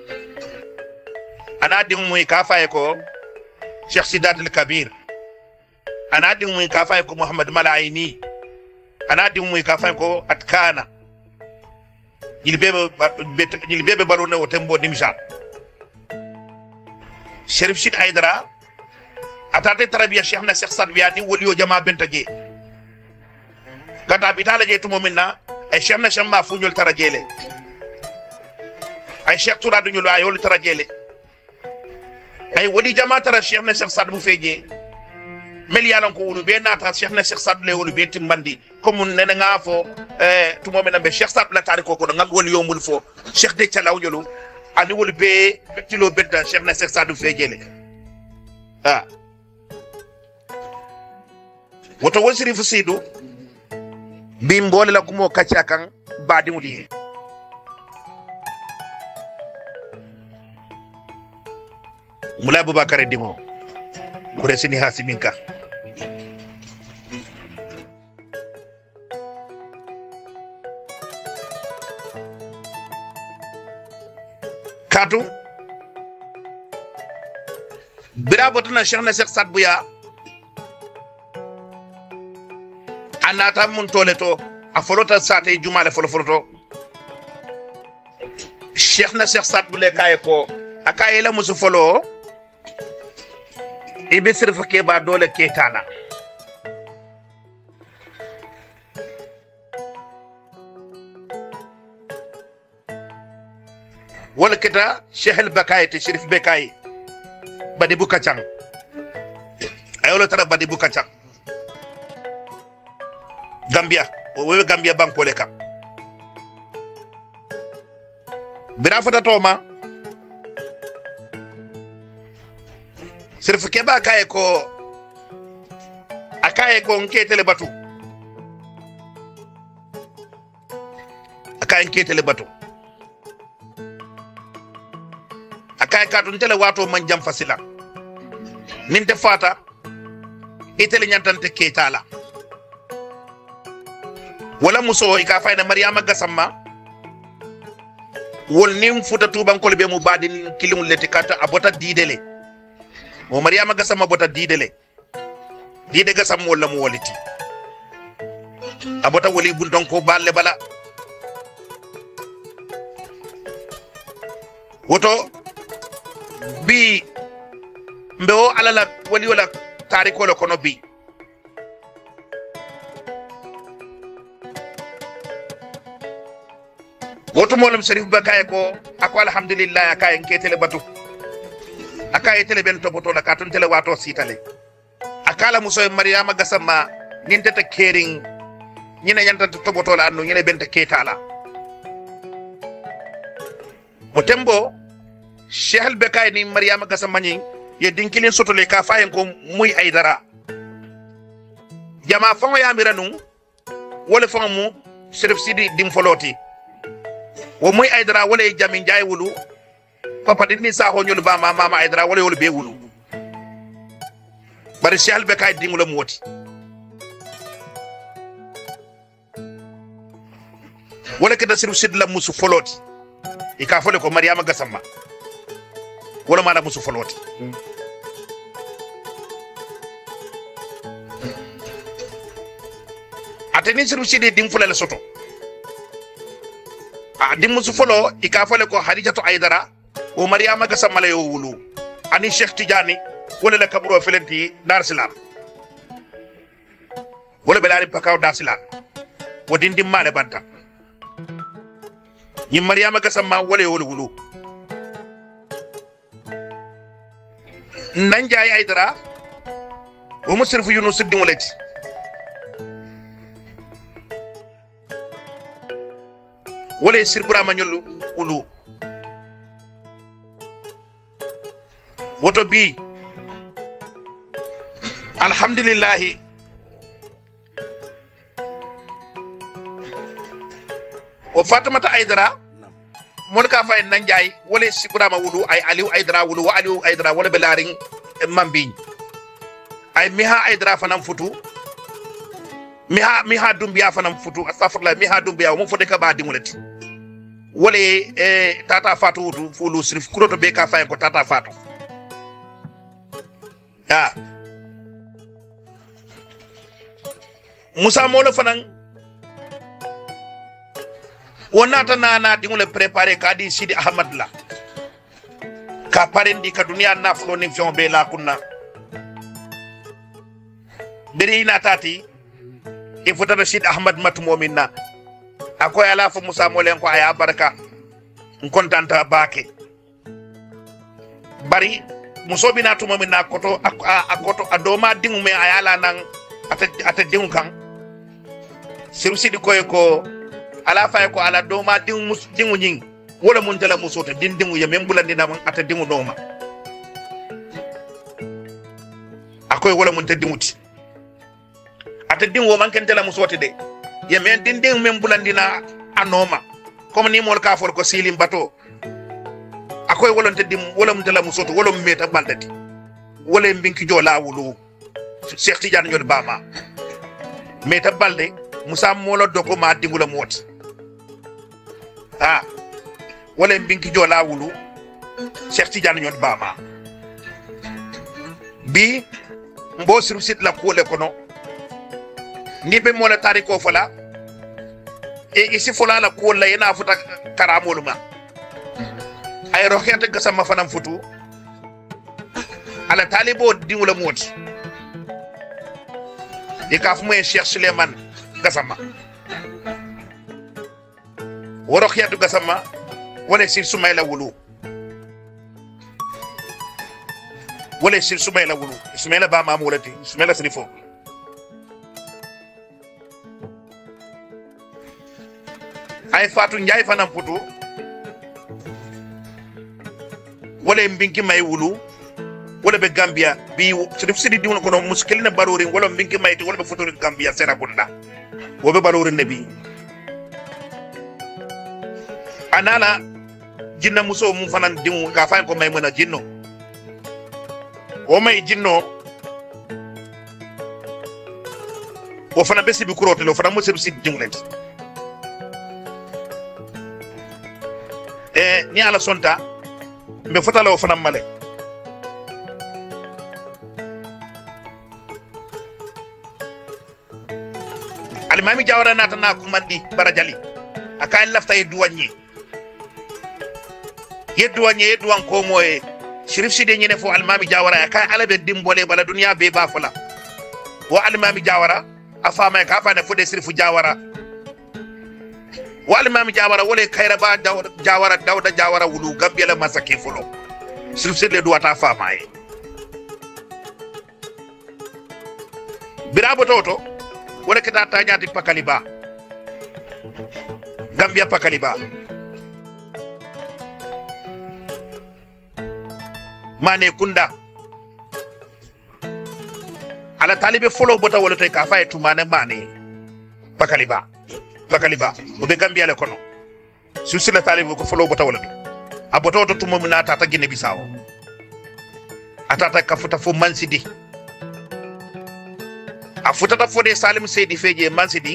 ana di muy ka fa ko Cheikh Sidat al Kabir ana di muy ka fa ko Muhammad Malaini ana di muy ka fa ko Atkana Jilbebe balone o tembo nimshat Sherifu Sidi Aidara atate tarabiya Cheikh na Cheikh Saad Bou yani woli o jama bentaje kata bitala je tumo minna ay Cheikh na Cheikh ma fuñol tarajele ay Cheikh Toura duñu ay woli tarajele ay woli jama tara Cheikh na Cheikh Saad Bou feje meliyalan ko wulu be nata cheikh na cheikh sadle wulu be timbandi comme nene nga fo tumo mena be cheikh sadle tari ko ngam wol yomul fo cheikh de chalaw nyolu ani wulu be tilo bedda cheikh na cheikh sadu fejele woto wosiri fu sidu bi mbole la kumo kacca kan badi mudi mula abubakar dimo kuresini hasiminka katu bira botuna cheikh na cheikh sadbuya anata mun toleto a folota sate jumale foloto cheikh na cheikh sadbule kaye ko akaye la musu folo ibe sirfa ke ba dole ke tala wala kita cheikh al bakay te shérif bekay badi bu kacang ayolo tara badi bu kacang Gambia wewe Gambia banko le kam bira fata toma sirf keba akaye ko nketele batu akaye nketele batu akaye katun tele wato man jam fasila ninte fata itele nyantante ketala wala muso ika fayna Mariama Gassama wol nim futa tuban ko be mu badin kilimul leti kata abota didele mo Mariama Gassama bota didele dide Gassama wala mu woliti abota woli bunton ko balle bala woto bi mbewo alala wali wala tariko lo kono bi woto molam sharif bakay ko ako alhamdulillah akay nketele batu akay tele ben toboto la katun tele wato sitale akala muso Mariama Gassama ninte ta kering nyina nyanta toboto la anno nyine benta ketala motembo cheikh al bakay ni Mariama Gassama nyi ye dinkilin sotole ka fayen ko muy aydara jama fango yamiranu wala fango mu sharif sidi dim foloti wo muy aydara wala jamin jay wulu papa dinni sa ho nyul ba mama aydara wala wala be wulu bari cheikh be kay dingulo moti wala ke da siru sidla musu foloti e ka fole ko Mariama Gassama wala mala musu foloti ateni siru sidi dim fulale soto dim musu folo ika fole ko Hadijatu Aydara o Mariama Gassama la yo wulu ani Cheikh Tidiane wala la kaburo felenti Dar Salam wala belari pakaw Dar Salam wodin dim male banta ni Mariama Gassama wala yo wulu nanjay Aydara o musrifu Yunus siddi moleti wala sir Burama ñollu ulu woto bi alhamdulillah o Fatimata Aydara mon ka fay nanjay wala sir Burama wulu ay Aliou Aydara wulu wa Aliou Aydara wala belaring mambiñ ay miha Aydara fanam futu miha dumbiya fanam futu astaghfirullah miha dumbiya mo fode ka ba dimulati wole tata Fatou wutu fulu sirif kuroto be ka fay ko tata Fatou Musa Molo fanan wonata nana dingule préparer ka di Sidi Ahmad la ka parendi ka dunia naflo ni fion be la kunna beri na tati e fotata Sidi Ahmad matumo minna akoy ala fo Musa Molo ko aya baraka kontanta baake bari muso bina tuma min na koto akoto adoma dingu me ayala nan ata dingu kan sirsi di koy ko ala fay ko ala doma dingu nyin wala mun tala muso ta dingu ya men bulandi na ata dingu doma akoy wala mun ta dinguti ata dingu man kan tala muso ta de ya men dingu men bulandi na anoma comme ni mol ka for ko silim bato akoy wolonte dim wala mun tala musoto wala mu meta baldati wala mbinki jola wulu Cheikh Tidiane ñol bama meta balde musa molo doko ma dingula moti wala mbinki jola wulu Cheikh Tidiane ñol bama bi mbo sur site la ko le kono ni be mo la tariko fala e isi fala la ko la yana futa karamolu ma ay roxete gasama fanam futu ala talibo dingula moti e kaf moy Cheikh Suleiman gasama woro xiyatu gasama wala sir Sumayla wulu wala sir Sumayla wulu Sumayla ba ma molati Sumayla srifo ay Fatou Ndiaye fanam futu wala mbinki may wulu wala be Gambia bi sirif sidi diwna kono muskilina barori wala mbinki mayti wala be fotori Gambia Serakunda wobe barori nabi anala jinna muso mu fanan dimu ka fay ko may mëna jinno o may jinno o fana besi bi kurote lo fana mo sirif sidi dimulent ni ala sonta mbe fotala o fana male Alimami Jawara natana kumandi barajali aka lafta yeduwanye yeduwan ko moye Shirif Sidi nyene fo Alimami Jawara aka alabe dimbole bala dunya be ba fola wa Alimami Jawara afama ka fa na fode Shirifu Jawara wa Alimami Jawara wole kayra ba Dawda Jawara wulu Gambia la masake folo Shirif Sidi le duwata fama e birabo toto wala kita tanyati pakaliba Gambia pakaliba mane kunda ala talibe follow bota wala tay ka fay tumane mane pakaliba o be Gambia le kono susila talibe ko follow bota wala be aboto to tumo na tata Guinée Bissau atata kafuta fo mansidi afutata fode Salim Seydi feje mansidi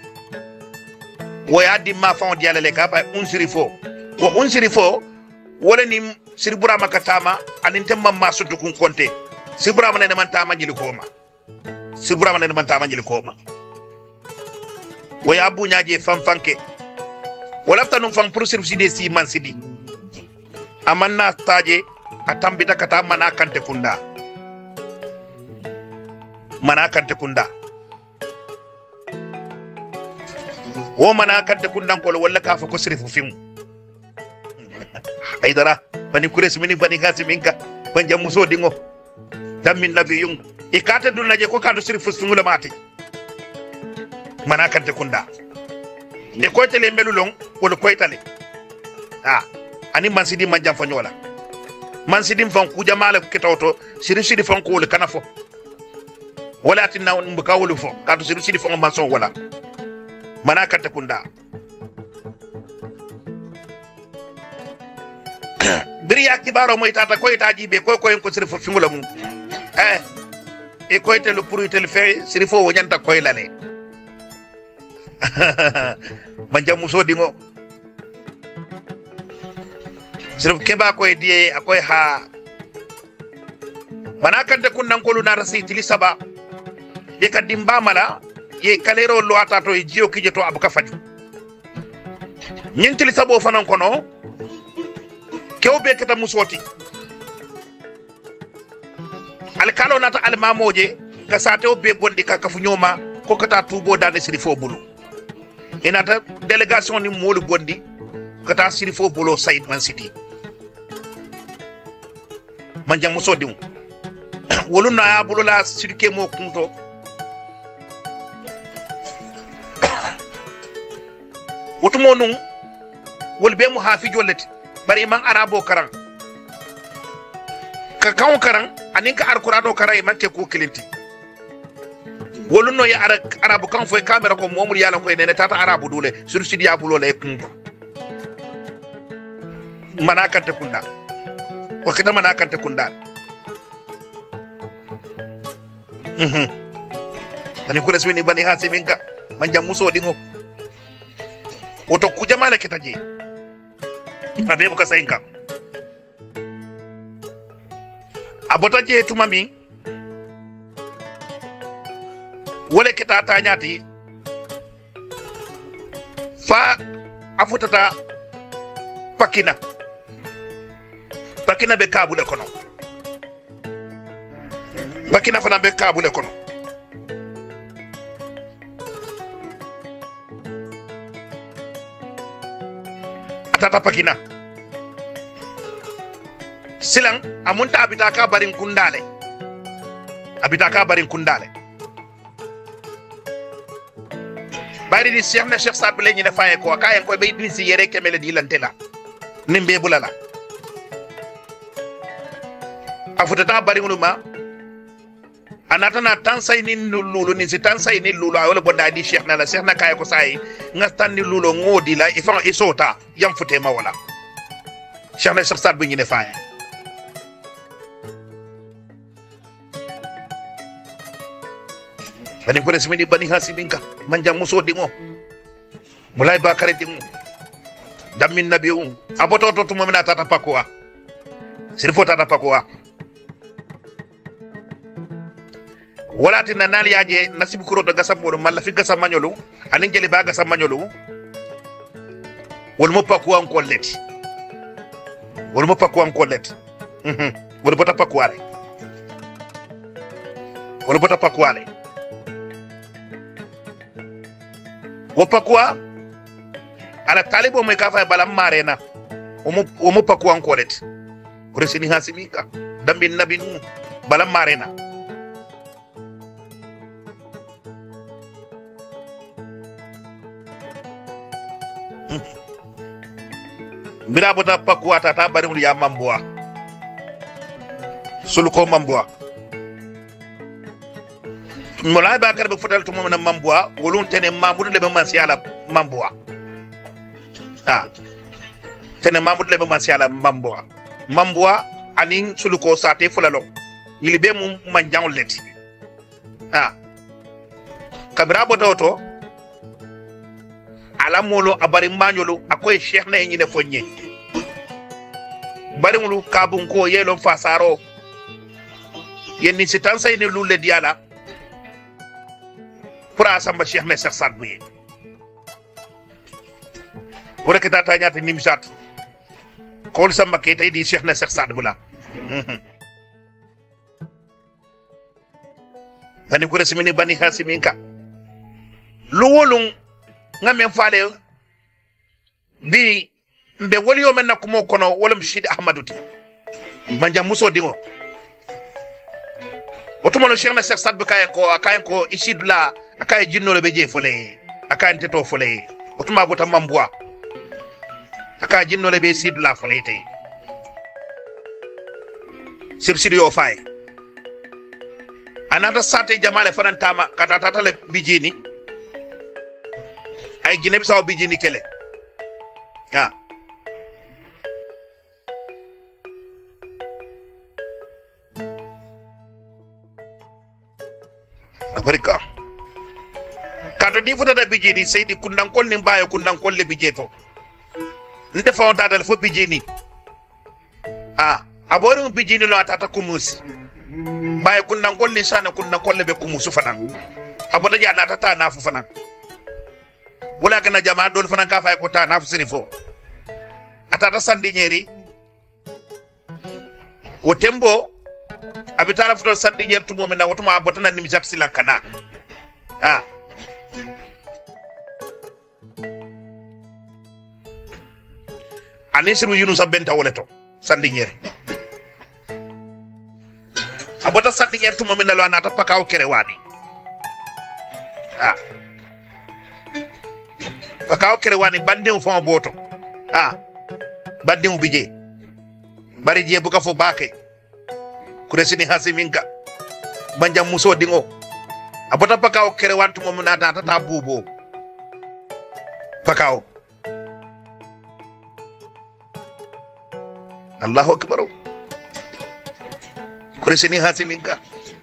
woya di ma fon diala le ka ba unsiri fo wala ni sirbura makatama aninte mamma sudu kun konte sirbura man ne man tama jili koma woya buñaje fanke wala tanum fan pour sirfide si mansidi amanna taje atambita kata mana kante kunda wo mana kante kundan ko wala ka fa ko sirifu fimu aidara bani kures mini bani gasi minka banja muso dingo dammin nabiyun ikata dunaje ko kadu sirifu sungula mate mana kante kunda e ko tele melulon wala ko tale ani mansidi manjam fanyola mansidi fan ku jamala ko ketawto sirisi fan ko wala kanafo wala tinna mbuka wulu fo kadu sirisi fan manson wala mana kante kunda biriya kibaro moy tata koy taji be koy ko sirifo fingula mum e koy tele pour tele fe sirifo wonyanta koy lale manja muso dingo sirif keba koy die akoy ha mana kante kunnan ko lu na rasi tili saba e kadimba mala ye kalero lo atato e jiyo kije to abuka faju nyintili sabo fanan kono kewbe kata musoti alkalo nata almamoje ka sate o be bondi ka kafu nyoma ko kata tubo dande sirifo bulu inata delegation ni molu bondi kata sirifo bulu Said Man City jam muso dimu wolun na ya bulula sirke mo kunto wotumo nun wol be mu hafijo lati bari man arabo karan ka kawo karan anin ka alqur'ano karan man ke ko kilinti wolun no ya arabu kan foi camera ko momul yalla ko ne tata arabu dule sur sidia bulo lay kunto manakante kunda wakita manakante kunda ani ko resmi bani hasiminka man jam muso dingo oto ku jamala kitaje abe buka sayinka abota je tumami wala kita ta nyati fa afutata pakina be kabule kono pakina fana be kabule kono atata pakina silang amunta abitaka barin kundale bari di Cheikh na Cheikh Saad Bou ñi faye ko kayen ko be din si yere kemele di lantela nimbe bulala afutata bari nguluma anata na tansay ni lulu ni si tansay ni lulu wala bonda di Cheikh na la Cheikh na kay ko say nga tan ni lulu ngodi la ifan isota yam fute ma wala Cheikh na Cheikh Saad Bou ñi faye bani ko resmi bani hasibinka manja muso dingo mulai bakare dingo damin nabiu aboto to to momina tata pakwa sirfo tata pakwa wala tin nanali yaje nasib kuro to gasam woro malla fi gasam mañolu anin jeli ba gasam mañolu wol mo pakwa on kollet wol bota pakwale wopakwa ala talibo me kafa balam marena omo pakwa ankolet resini hasimika dambin nabinu balam marena mira bota pakwa tata bari ya mamboa suluko mamboa molay bakar be fotal to mom na mamboa wolun tene mamudu le be mansiala mamboa tene mamudu le be mansiala mamboa anin suluko sate fulalo yili be mum manjang leti kabra bototo ala molo abari mañolo akoy cheikh na ñi ne fonye bari mulu kabun ko yelo fasaro yenni sitan say ne lulle diala pura samba Cheikh na Cheikh Saad Bou wala kita tanya te nimsat kol samba ke tay di Cheikh na Cheikh Saad Bou la tani ko resmi ni bani hasiminka lu wolung ngamen faale bi mbe woli yo men nakumo kono wala mshid ahmaduti manja muso dingo otumono Cheikh na Cheikh Saad Bou kayen ko isidla akay jinno le beje fole akay teto fole otuma bota mambwa akay jinno le be sidla fole te sibsidi yo fay anata sate jamale fanantama kata tata le bijini ay gine bi saw bijini kele Afrika kato di futa da bijini seydi kundan kolni mbayo kundan kolle bijeto nde fawta dal fo bijini abori bijini lo atata kumusi mbayo kundan kolni sana kundan kolle be kumusu fanan aboda ja na tata na fu fanan wala kana jama don fanan ka fay ko ta na fu sirifo atata sandi nyeri o tembo abitara futo sandi nyer tumo mena wotuma botana nim jaksi lankana anisiru yunus benta woleto sandi nyer sati yertu mo min lo anata pakaw kerewani pakaw kerewani bandeu fon boto bandeu bije bari je buka fo bake kuresini hasiminka banjam muso dingo abota pakaw kerewantu mo min nata ta bubo pakaw Allahu akbar kuresini hasiminka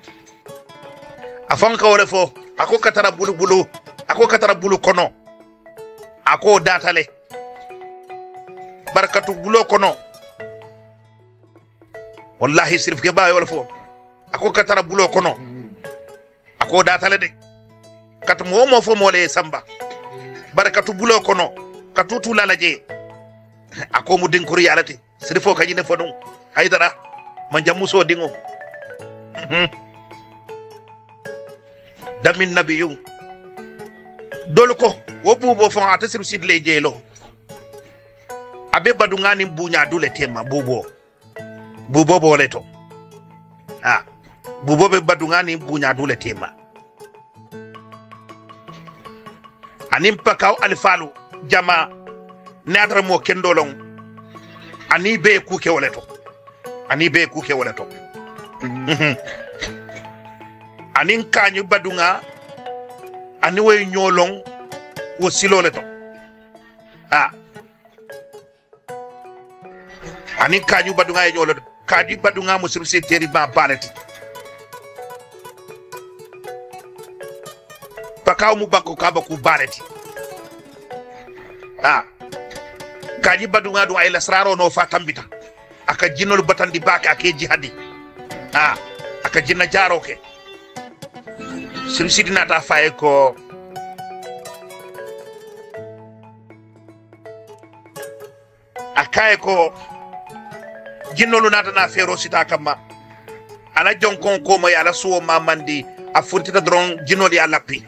afan ka wala fo ako katara bulu kono ako datale barakatu bulo kono wallahi sirf ke bayo wala fo ako katara bulo kono ako datale de kat mo fo mo le samba barakatu bulo kono katutu lalaje ako mu din kuri yalati sirfo kanyine fo dum haydara man jamuso dingo damin nabiyun dol ko wo bubo fon ata sir sidle jelo abe badungani bunya dule tema bubo boleto bubo be badungani bunya dule tema anim pakaw alfalu jama nadra mo kendolon ani be kuke woleto anin kanyu badunga ani way nyolong wo silole to anin kanyu badunga e nyolo kadi badunga mo sirse teri ba balati pakaw mu bakko kaba ku balati kadi badunga do ay lasraro no fa tambita aka jinol batandi bake ake jihadi aka jinna jaroke sirsi dinata faye ko akaye ko jinnolu nata na fero sita kamma ana jonkon ko mo yala suwo mamandi a furtita dron jinnoli ya lappi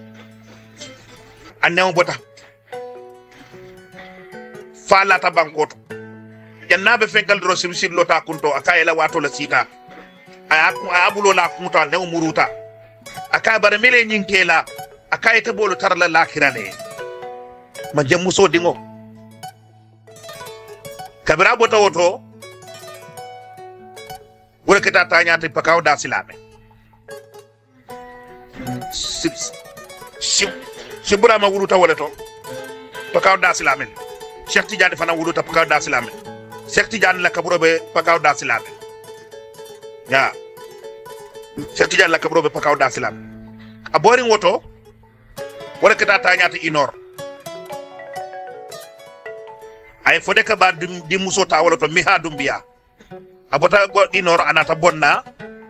annew bota falata bankoto jannabe fenkal dro sirsi lota kunto akaye la wato la sita abulo la kunto ne muruta aka bare mele nyinkela aka ite bolu tarla lakirale ma jamuso dingo kabira bota woto wala kita tanya te pakaw da silame sibura ma wuruta wala to pakaw da silame Cheikh Tidiane fana wuruta pakaw da silame Cheikh Tidiane la kaburo be pakaw da silame ya Cheikh Tidiane la kaburo be pakaw da silame abori woto wala kita tanya te inor ay fode ka ba di muso ta wala to mi ha dumbiya abota go inor anata bonna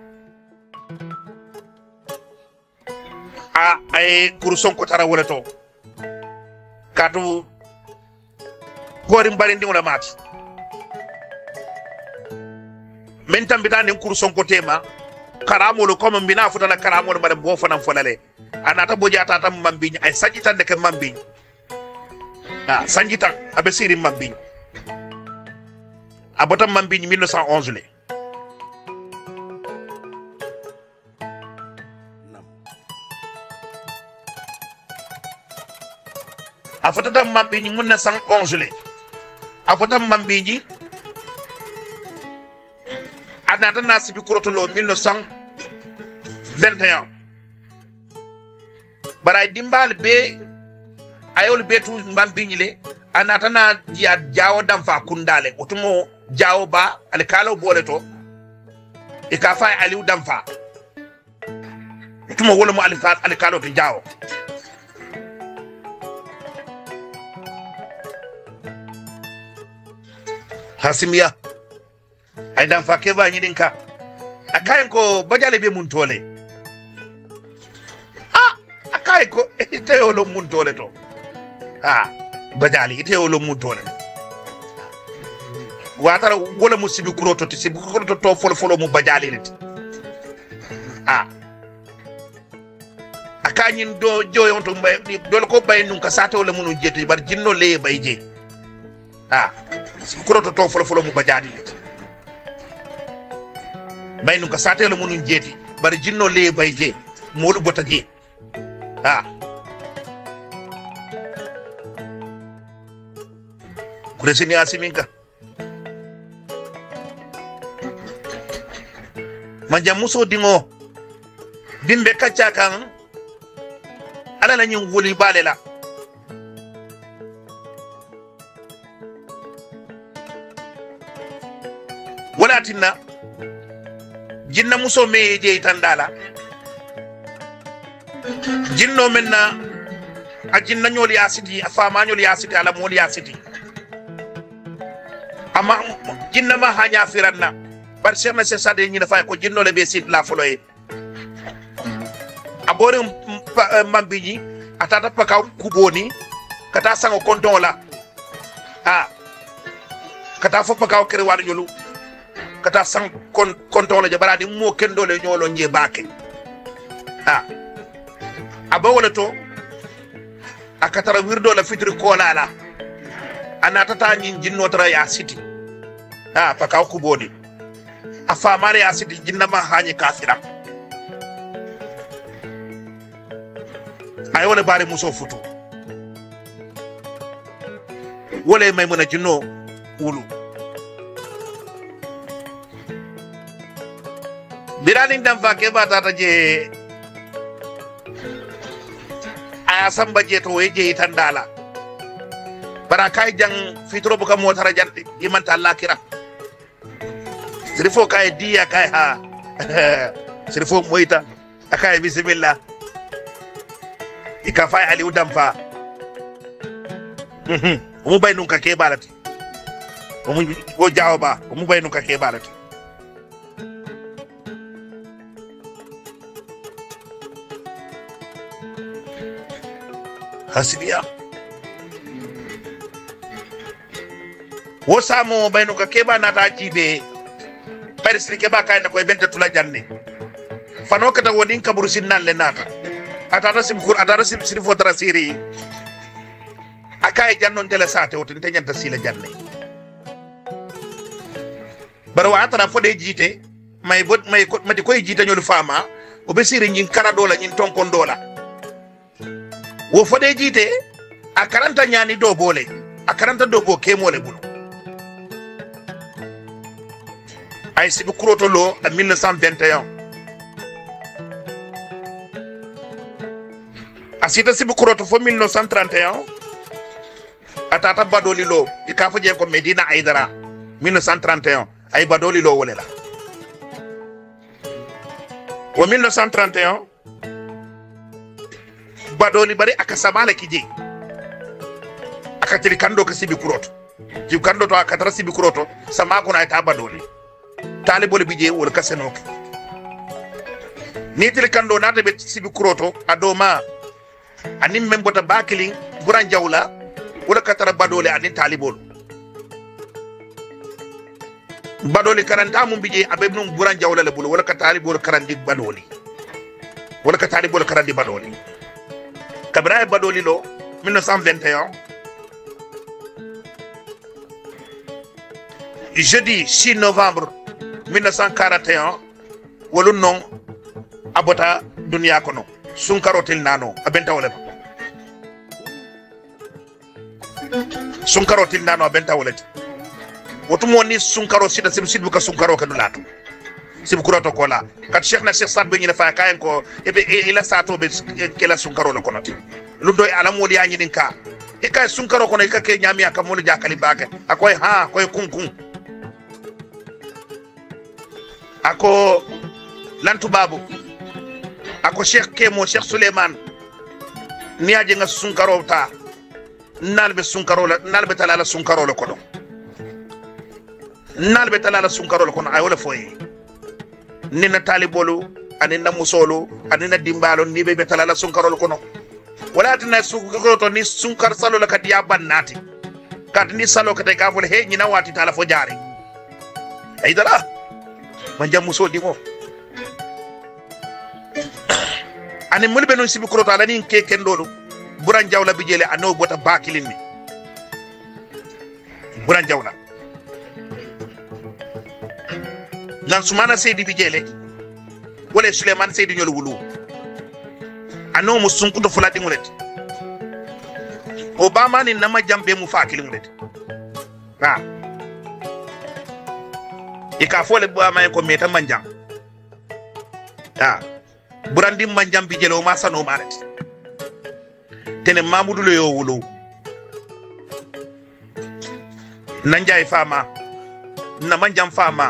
ay kurson ko tara wala to katu gori mbarindi wala mati men tambita nen kurson ko tema karamolo comme mbina futana karamolo mare bo fanam folale anata bojata tam mambiñ ay sanjitan de ke mambiñ sanjitan abe siri mambiñ abota mambiñ 1911 le afata tam mambiñ 1911 le afata mambiñ anata nasibi kurotolo 1921 baray dimbal be ayol betu mambiñile anata na jawo damfa kundale otumo jawo ba alkalo boleto e ka fay aliou damfa otumo wolo mo alkalo to jawo hasimiya ay damfa ke ba nyidin ka akayen ko bajale be mun tole akay ko iteyolo mun tole to bajali iteyolo mun tole watara wala musibi kuroto ti sibi kuroto to folo mu bajali lit akanyin do joyon to mbay do ko bay nun ka sato le munu jeti bar jinno le bay je kuroto to folo mu bajali lit baynu ka satelo munun jeti bari jinno le bay je modu bota je ha kuresini asiminka manja muso dingo dimbe kacca kan ala la nyin wuli balela wala tinna jinna muso me je tandala jinno menna a jinna nyoli asiti afama nyoli asiti ala moli asiti ama jinna ma hanya firanna bar chema se sade nyina fay ko jinno le be sit la foloye abore mambiji atata pakaw kuboni kata sango konton la kata fo pakaw kere war nyolu kata sang konton la jabaradi mo kendo le nyolo nje bake aba wala to akatara wirdo la fitri kola la anata ta nyin jinno tara ya siti pakaw kuboni afa mare ya siti jinna ma hanye kafira ay wala bare muso futu wala may muna jinno wulu birani dam fa ke bata ta je aya samba je to je tandala bara kay jang fitro buka motara jante imanta Allah kira sirifo kay diya kay ha sirifo moita akay bismillah ika fay ali udam fa mu bay nun ka ke balati mu go jawaba mu bay nun ka ke balati hasibiya wo samo bay nun ka ke ba na ta jibe parisri ke ba kay na ko benta tula janne fano kata wodin kaburu sinnan le nata atata sim sirifo tara siri akay jannon tele sate wotin te nyanta sila janne barwa atara fode jite may bot may ko mati koy jite nyol fama o be siri nyin karado la nyin tonkon dola wo fode jite a karanta nyani do bole a karanta do bo kemole bulu ay sibu kuroto lo en 1921 asita sibu kuroto fo 1931 atata badoli lo ikafa je ko Medina Aidara 1931 ay badoli lo wolela wa 1931 badoli bari akasamala kije akatiri kando ka sibi kuroto ji kando to akatara sibi kuroto sama ko na ta badoli talibol bije wol kasenoke ni tiri kando na be sibi kuroto adoma anin membota bakili buran jawla wala katara badole anin talibol badole karanta mum bije abe num buran jawla le bulu wala ka talibol karandi badoli wala ka talibol karandi badoli kabra badoli lo 1921 jeudi 6 novembre 1941 wolu non abota dunia kono sunkarotil nano abenta wala sunkarotil nano abenta wala wotu moni sunkaro sida sibu ka sunkaro kadulato sibu kurato kola kat cheikh na cheikh sad be nyina fa kayen ko ebe ila sato be kela sunkaro lo kono lu doy alam woli yañi din ka e kay sunkaro kono ka ke nyami aka molu jakali bake akoy ha koy kunkun ako lantu babu ako cheikh kemo cheikh Suleiman niaje nga sunkaro ta nalbe sunkaro la nalbe talala sunkaro la kono nalbe talala sunkaro la kono ay wala foye nina talibolu anina musolo anina dimbalo ni be talala sunkaro la kono wala tina sunkaro to ni sunkar salo la kadiya bannati kat ni salo kata ka fole he nyina wati tala fo jare ay dara manja muso dimo ane mulbe non sibi kroto ala ni ke kendolu buran jawla bijele ano bota bakilin ni buran jawla nan sumana seydi bijele wala suleiman seydi nyol wulu ano mo sunkuto fulati ngulet obama ni nama jambe mu fakili ngulet ha ika fole bo amay ko meta manjam ha burandi manjam bijele o ma sano maret tene mamudu lo yo wulu nanjay fama na manjam fama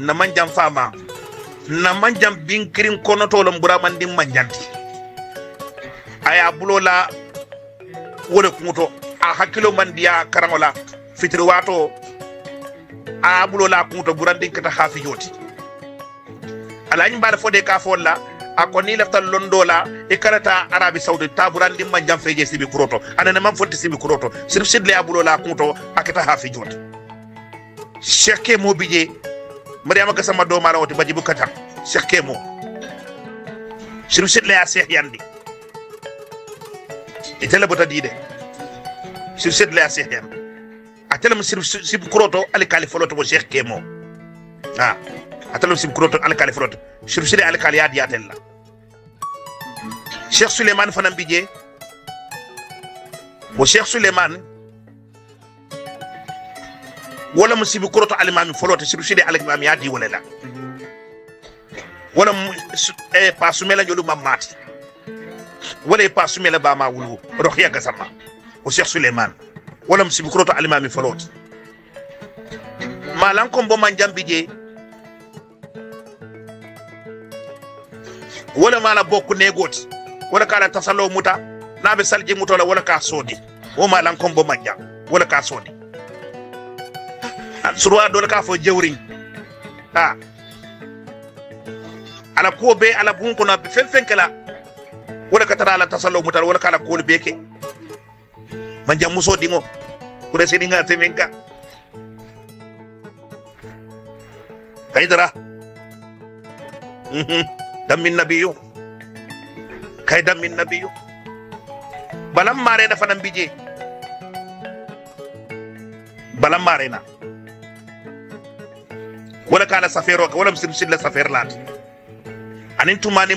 na manjam binkirin kono to lom buraman dim manjanti aya bulola wole kunto a hakilo mandiya karangola fitri wato a bulola kunto burandin kata hafi joti alani mbara fode ka folla akoni lafta londola e karata arabi saudi ta burandin manjam feje sibi kuroto anana man fonti sibi kuroto sirf sidle abulola kunto akata hafi joti Cheikh Kemo bije Mariama Gassama do mala woti bajibu katam Cheikh Kemo sirf sidle ya Cheikh yandi itela bota dide sirf sidle ya Cheikh yandi atela sirf kuroto alikali foloto bo Cheikh Kemo ah atela sirf kuroto alikali foloto sirf sidle alikali ya diatella Cheikh Souleymane fanam bije bo Cheikh Souleymane wala musibi kuroto alimami foloto sirf sidle alimami ya di wala la wala pa sumela jolu mamati wala pa sumela ba ma wulu Rokhia Gassama o Cheikh Souleymane wala musibi kuroto alimami foloto malan ko bo man jambije wala mala bokku negoti wala kala tasalo muta nabe salje mutola wala ka sodi o malan ko bo manja wala ka sodi surwa dole ka fo jewri ha ala ko be ala bun ko na fen kala wala ka tara ala tasalo mutal wala kala ko beke manja muso dingo ko resi dinga temenka kaydara dammin nabiyu kay dammin nabiyu balam mare da fanam bije balam mare na wala kala safero wala msimsid la safer lat anin tumani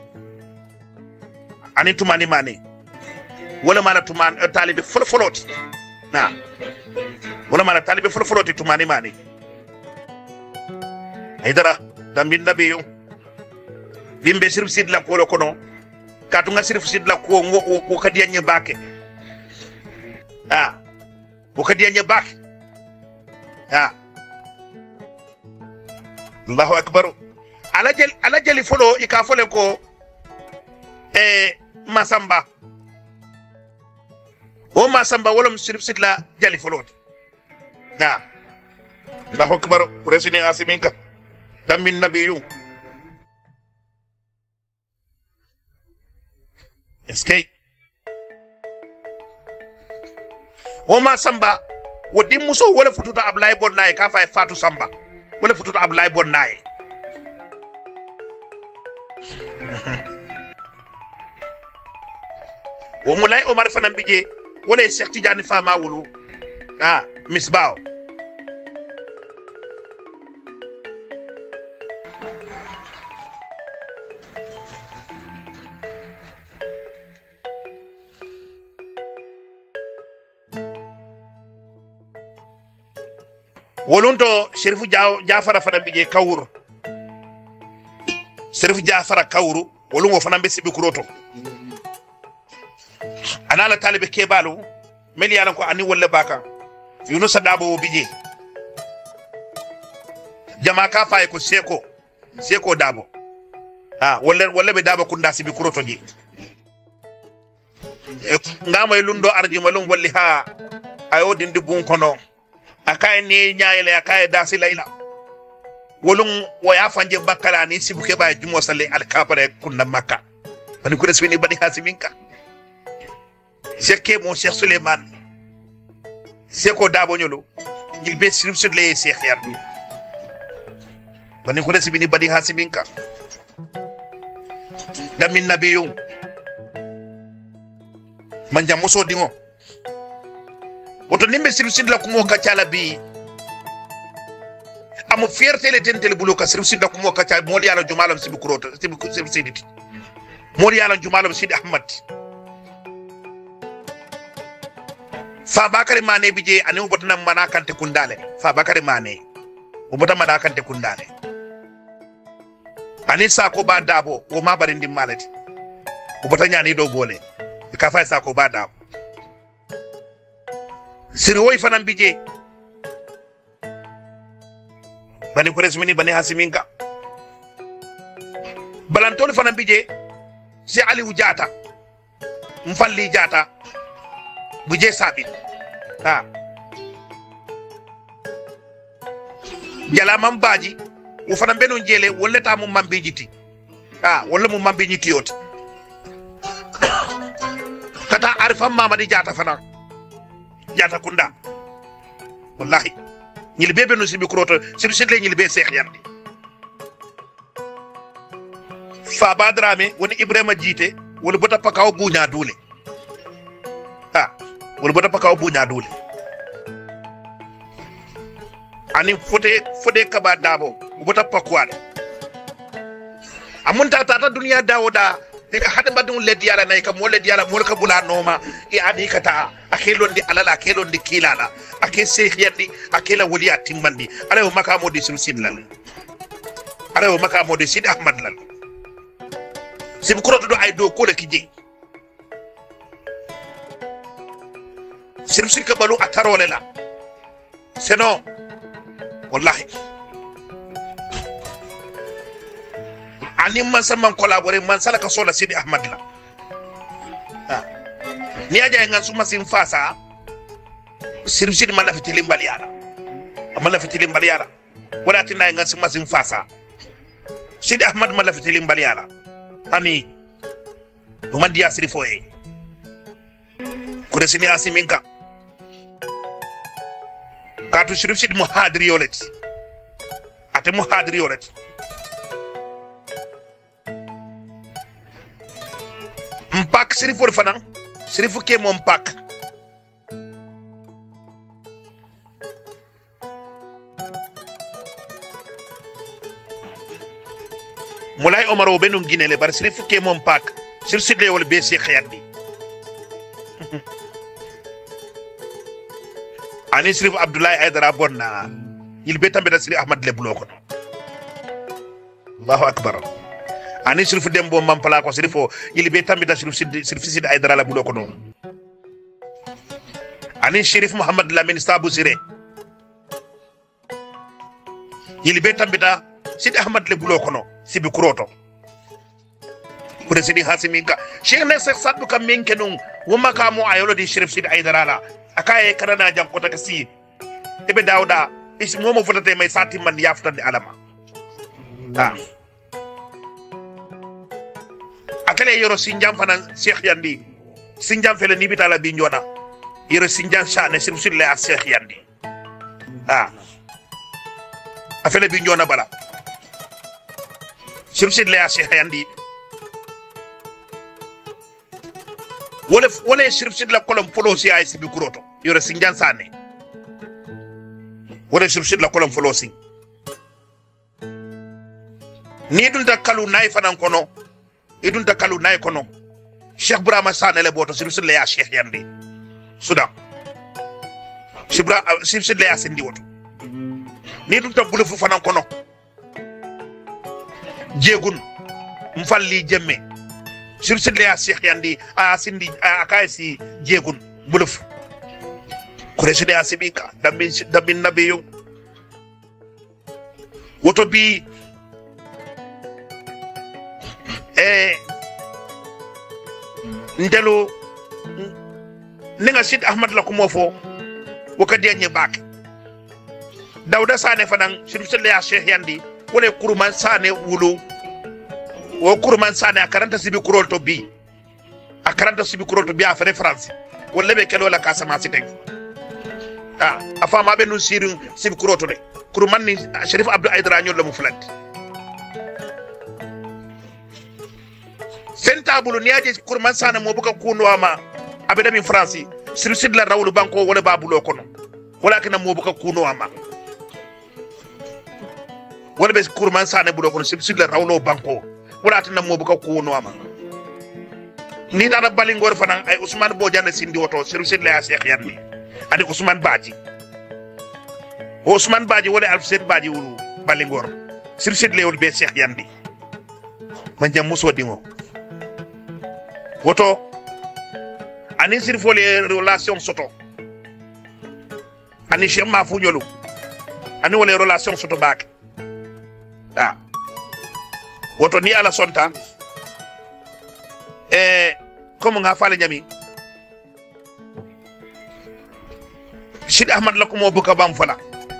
mane wala mala tuman talibe folfoloti na wala mala talibe folfoloti tumani mane aydara dammin nabiyu bimbe sirf sidla ko kono katunga sirf sidla ko ngo kadiyanye bake ko kadiyanye bake Allahu akbar ala jali folo ika fole ko masamba o masamba wala sirf sidla jali folo Allahu akbar resini asiminka damin nabiyu Escape. Woma samba wodi muso wala fututa Ablaye Bonnaye ka fay Fatou Samba wala fututa Ablaye Bonnaye wo mulay Omar fanam bije wala Cheikh Tidiane Fama wulu misbaaw wolunto Cherifu Jafara fana bije kawur Cherifu Jafara kawuru wolungo fana be sibi kuroto anala talibe kebalu meli yalan ko ani wolle baka Yunus Dabo bije jama ka fay ko seko Dabo wolle be Dabo kunda sibi kuroto ji ngama lundo arji malum walli ha ayo dindi bun kono akaye ni nyaayele akaye dasi layla wolum waya fanje bakala ni sibuke ba jumo sale al kabare kunna makka bani ko resfini bani hasiminka Cheikh mo Cheikh Souleymane seko Dabo nyolo il be sirf sur les Cheikh yar bani ko resfini bani hasiminka damin nabiyu manja muso dingo woto nimbe sirf sidla ko mo ka chala bi amu fierté le tentel bulu ka sirf sidda ko mo ka ca mol yalla jumalam sibi kuroto sibi siditi mol yalla jumalam sidi ahmad fa bakari mane bije ani ubotana mana kante kundale fa bakari mane ubota mana kante kundale ani sa ko ba dabo o ma bari ndim malati ubota nyani do gole ka fa sa ko ba dabo siri woy fanan bije bani ko resmini bani hasiminka balantol fanan bije si ali wujata mfalli jata buje sabit ha jala mam baji wo fanan beno jele wolle ta mum mambe jiti ha wolle mum mambe jiti yot kata arfam mamadi jata fanan jata kunda wallahi ñil bebe no sibi kroto sibi sidle ñil be cheikh yandi fa badrame woni ibrahima jité wala bota pakaw buña dule ha wala bota pakaw buña dule ani fote kaba dabo bota pakwade amunta tata dunya dawoda dega hade badum leddi yala nay kam mo leddi yala mo ka bula noma e adi kata akelondi alala akelondi kilala ake cheikh yandi akela waliya timmandi ara makamo de sulsinlal ara makamo de sid ahmad lal sibu kuroto do ay do ko le kije sirf ka balu atarole la seno wallahi ani man sama collaborer man sala ka sola sidi ahmad la ni aja ngan suma sim fasa sirf sidi man la fitili mbaliara man la fitili mbaliara wala tinay ngan suma sim fasa sidi ahmad man la fitili mbaliara ani man dia sirfo e ko resini asiminka katu sirf sidi muhadri yolet ate muhadri yolet mpak sirifu fana sirifu ke mo mpak mulay omar o benum ginele bar sirifu ke mo mpak sir sidle wol be cheikh yandi ani sirifu abdoulaye aydara bonna il be tambe da siri ahmad le bloko allahu akbar ani sirfu dembo mampala ko sirfo yili be tambita sirfu sid ay dara la bulo ko non ani shérif mohammed lamine sabu sire yili be tambita sid ahmad le bulo ko non sibi kuroto ko sidi hasiminka cheikh ne cheikh saddu kam min kenun wo makamo ayolo di shérif sid ay dara la akaye kanana jam ko takasi ebe dawda is momo fotate may sati man yaftande alama akale yoro sinjam fanan cheikh yandi sinjam fele ni bitala bi njona yoro sinjam shane sirful le cheikh yandi afele bi njona bala sirful le cheikh yandi wala sirful la kolom polosi ay sibi kuroto yoro sinjam sane wala sirful la kolom polosi ni dul da kalu nay fanan kono idun takalu nay kono cheikh brahma sanele boto sirful le ya cheikh yandi sudan sirful le ya sendi woto ni dun ta bulu fu fanan kono jegun mfalli jemme sirful le ya cheikh yandi a sindi akaisi jegun bulu fu ko reside asibika dambi nabiyo woto bi ndelo ninga sid ahmad la ko mofo wakati yenye bak dawda sane fanan sirful ya cheikh yandi wala kurman sane wulu wo kurman sane akaranta sibi kurol to bi akaranta sibi kurol to bi afre france wala be kelo la kasama sitek afama be no sirin sibi kurol to de kurman ni sherif abdou aidra ñol la mu flat sentabulu niaje kurman sana mo buka kuno ama abeda min france sirsid la rawlu banko wala babulo kono wala kana mo buka kuno ama wala be kurman sane bulo ko sirif la rawlo banko wala tan mo bu ko no ama ni dara balingor fanan ay Ousmane Bodian sindi woto sirif la Cheikh yanni adi Ousmane Badji wala Alfred Badji wulu balingor sirif le wol be Cheikh yandi man jam muso dingo woto ani sirif le relation soto ani Cheikh ma fu ñolu ani wala relation soto bak woto ni ala sonta comme nga fale ñami Sid Ahmad la ko mo buka bam fala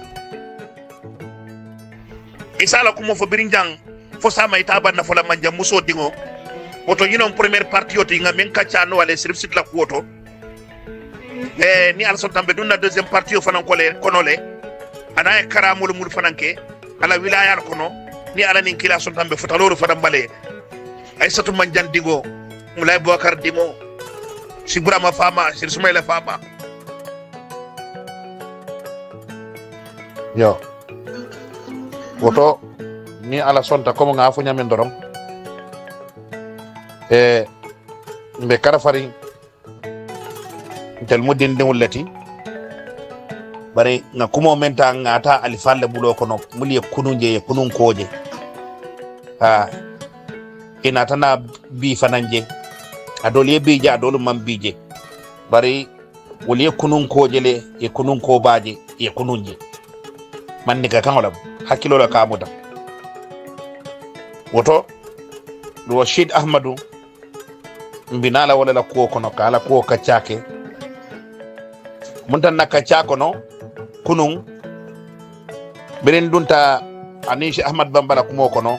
isa la ko mo fo birinjang fo sama ita banna fala manja muso dingo woto ñinon première partie yoto nga men kacano wala sirif sit la ko woto ni ala sonta be dunna deuxième partie fanan ko le konole ana e karamul mul fananke ala wilaya kono ni ala nin kila sonta be futaloru fadan bale ay satu manjan dingo mulay Bokar dimo si Burama fama si Sumayla fama yo woto ni ala sonta comme nga fu ñamen dorom mbe karafari tel mudin de wulati bare nga kumo menta ngata alifalle bulo kono muliye kununje kunun koje ina tana bi fananje adole bije adole man bije bare woliye kunun koje le e kunun ko baje e kununje man ni ka kangola hakilo la kamuda woto do Sid Ahmadu mbinala wala la ko kono kala ko kachake muntan nakacha kono kunun beren dunta anishi Ahmad Bambara kumo kono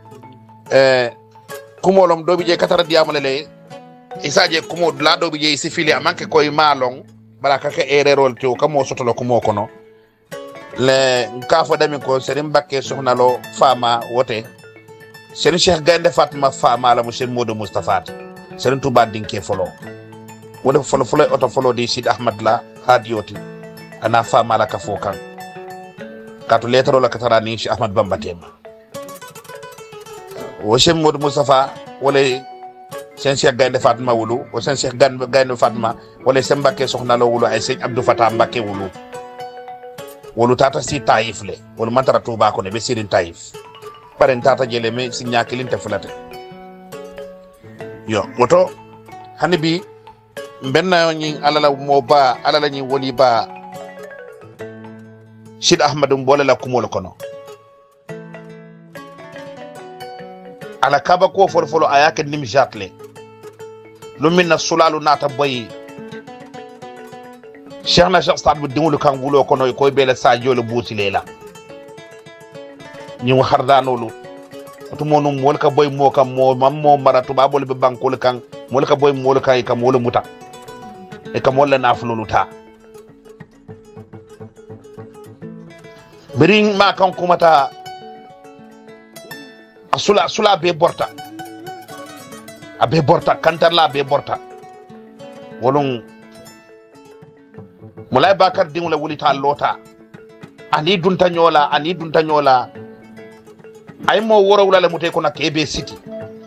kumolom dobi je katara diamalele isaje kumo la dobi je sifili amanke koy malong bala kaka ererol to kamo sotolo kumo kono le nkafo dami ko Serigne Mbacké soxna lo fama wote Serigne Cheikh Gaynde Fatma fama la monsieur Modou Moustapha Serigne Touba dinke folo wala folo auto folo di Sid Ahmad la hadioti ana fama la kafokan katu letro la katara ni Cheikh Ahmad Bamba tema wo Cheikh Modou Moustapha wala Serigne Cheikh Gaynde Fatma wulu o Serigne Cheikh Gaynde Fatma wala Serigne Mbacké soxna lo wulu ay Serigne Abdou Fatah Mbacké wulu wolu tata si Taif le wolu mantara Touba ko ne be sirin Taif paren tata jele me si ñakilin te fulate yo moto hani bi benna ñi alala mo ba alala ñi woli ba Sid Ahmadu mbole la kumol kono ala kaba ko folo ayake nim jatle lumina sulalu nata boy Cheikh na Cheikh Saad bu dingulu kan wulo kono koy bele sadio le buuti lela ñu xardanolu to monum wol ka boy mo kam mo mam mo maratu babol be bankol kan wol ka boy mo ka kam wol muta e kam wol na fululu ta bering ma kan kumata asula be borta abe borta kantar la be borta wolon mulay Bakar dingula wulita lota ani dunta nyola ay mo woro wala le mutay ko nak ebe city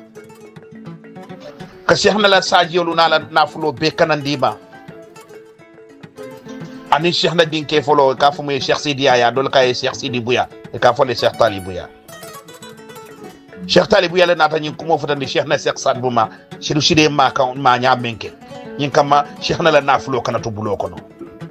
ka Cheikh na la sajiyolu na fulo be kanandima ani Cheikh na dinke folo ka fu muy Cheikh Sidi Aya dol kay Cheikh Sidi Bouya e ka fole Cheikh Talibouya le nata nyin kumo fotandi Cheikh na Cheikh Saad Bou ma sidu side ma kan ma nya menke nyin kama Cheikh na la na fulo kana to bulo kono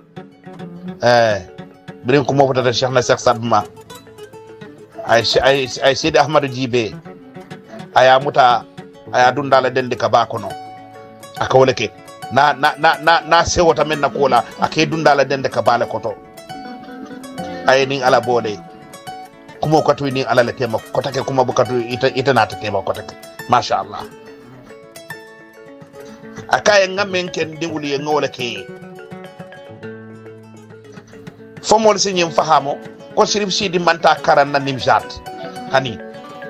birin ko mo fotata Cheikh na Cheikh Saad Bou ma ay Sidi Ahmadou Djibé aya muta aya dundala dende ka ba kono aka wala ke na sewota men na kola ake dundala dende ka bale koto ay nin ala bode kumo ko to ni ala le tema kotake kuma bukatu ita na ta tema kotake masha Allah akaye ngamen ken dinguli e ngole ke fomol sinyem fahamo ko Sirif Sidi manta karan na nimjat hani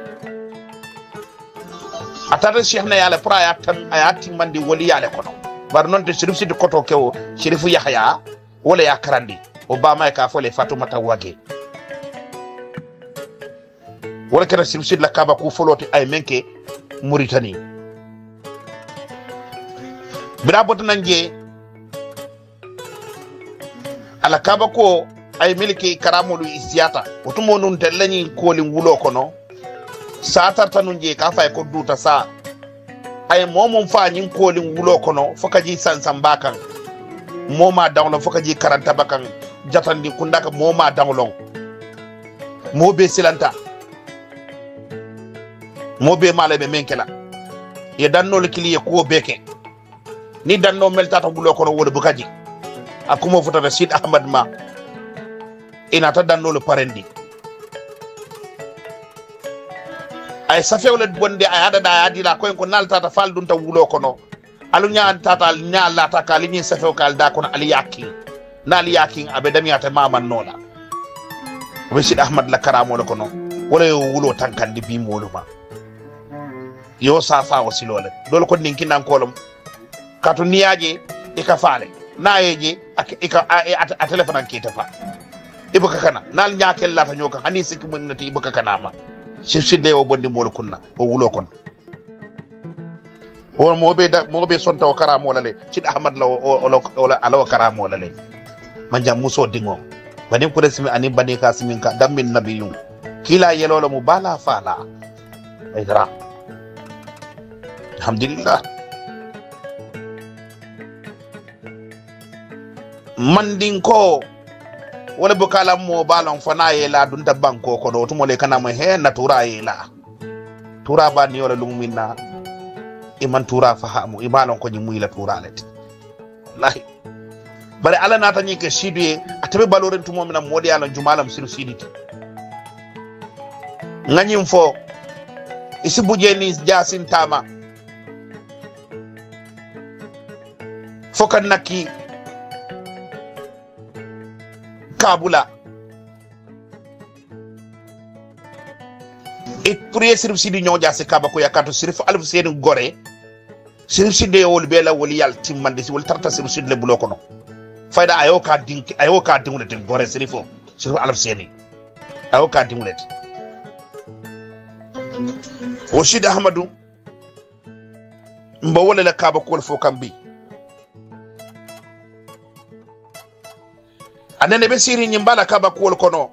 atata Cheikh na yale pra ayati mandi wali yale kono bar non de Sirif Sidi koto kewo Sirifu Yahya wala ya karandi Obama ka fole Fatoumata Wage wala kera sirsid la kaba ku foloti ay menke Mauritanie bira bot nanje ala kaba ko ay miliki karamolu isiyata otumo nun telani ko li wulo kono sa tartanu je ka fay ko duta sa ay momum fa nyin ko li wulo kono fokaji sansan bakan moma dawlo fokaji karanta bakan jatandi kundaka moma dawlo mo be silanta mo be male be menkela ye danno le kiliye ko beke ni danno meltata wulo kono wodo bukaji akumo futa Rashid Ahmad ma ina ta danno le parendi ay safewle bonde ay hada da adi la ko nalta ta fal dun ta wulo kono alu nyaan tata nya la ta kali ni safew kal da kono ali yaki nal yaki abe damiyata maman nola Rashid Ahmad la karamo le kono wala yo wulo tankandi bi moluma yo safa wasilole dol ko ninki nan kolom katu niyaje e ka faale nayeje a telephone an kita fa ibuka kana nal nyaakel la ta nyoka hani sikki mun nati ibuka kana ma sidde o bondi mol kunna o wulo kon o mo be sonta o karamo lale Sid Ahmad la o ala karamo lale manja muso dingo bani ko resmi ani bani kasimin ka dammin nabiyun kila yelolo mu bala fala aydara alhamdulillah mandin ko wala bukala mo balon fana yela dun ta banko ko do to mole kana mo he na tura yela tura ba ni wala lumina iman tura fahamu imalon ko ni muyla tura let lahi bare ala na tani ke sidue atabe baloren to momina modi ala jumalam sir siditi nganyim fo isi bujeni jasin tama fokan naki kabula et prier sirif sidi ñoo jaase kaba ko yakato sirif alf seen gore sirif sidi wol bela wol yal timmande si wol tarta sirif sidi le bulo kono fayda ayo ka dingule ten gore sirifo sirif alf seeni ayo ka dingule o Sid Ahmadu mbo wala la kaba ko fo kambi anene be siri nyimbala kaba kuol kono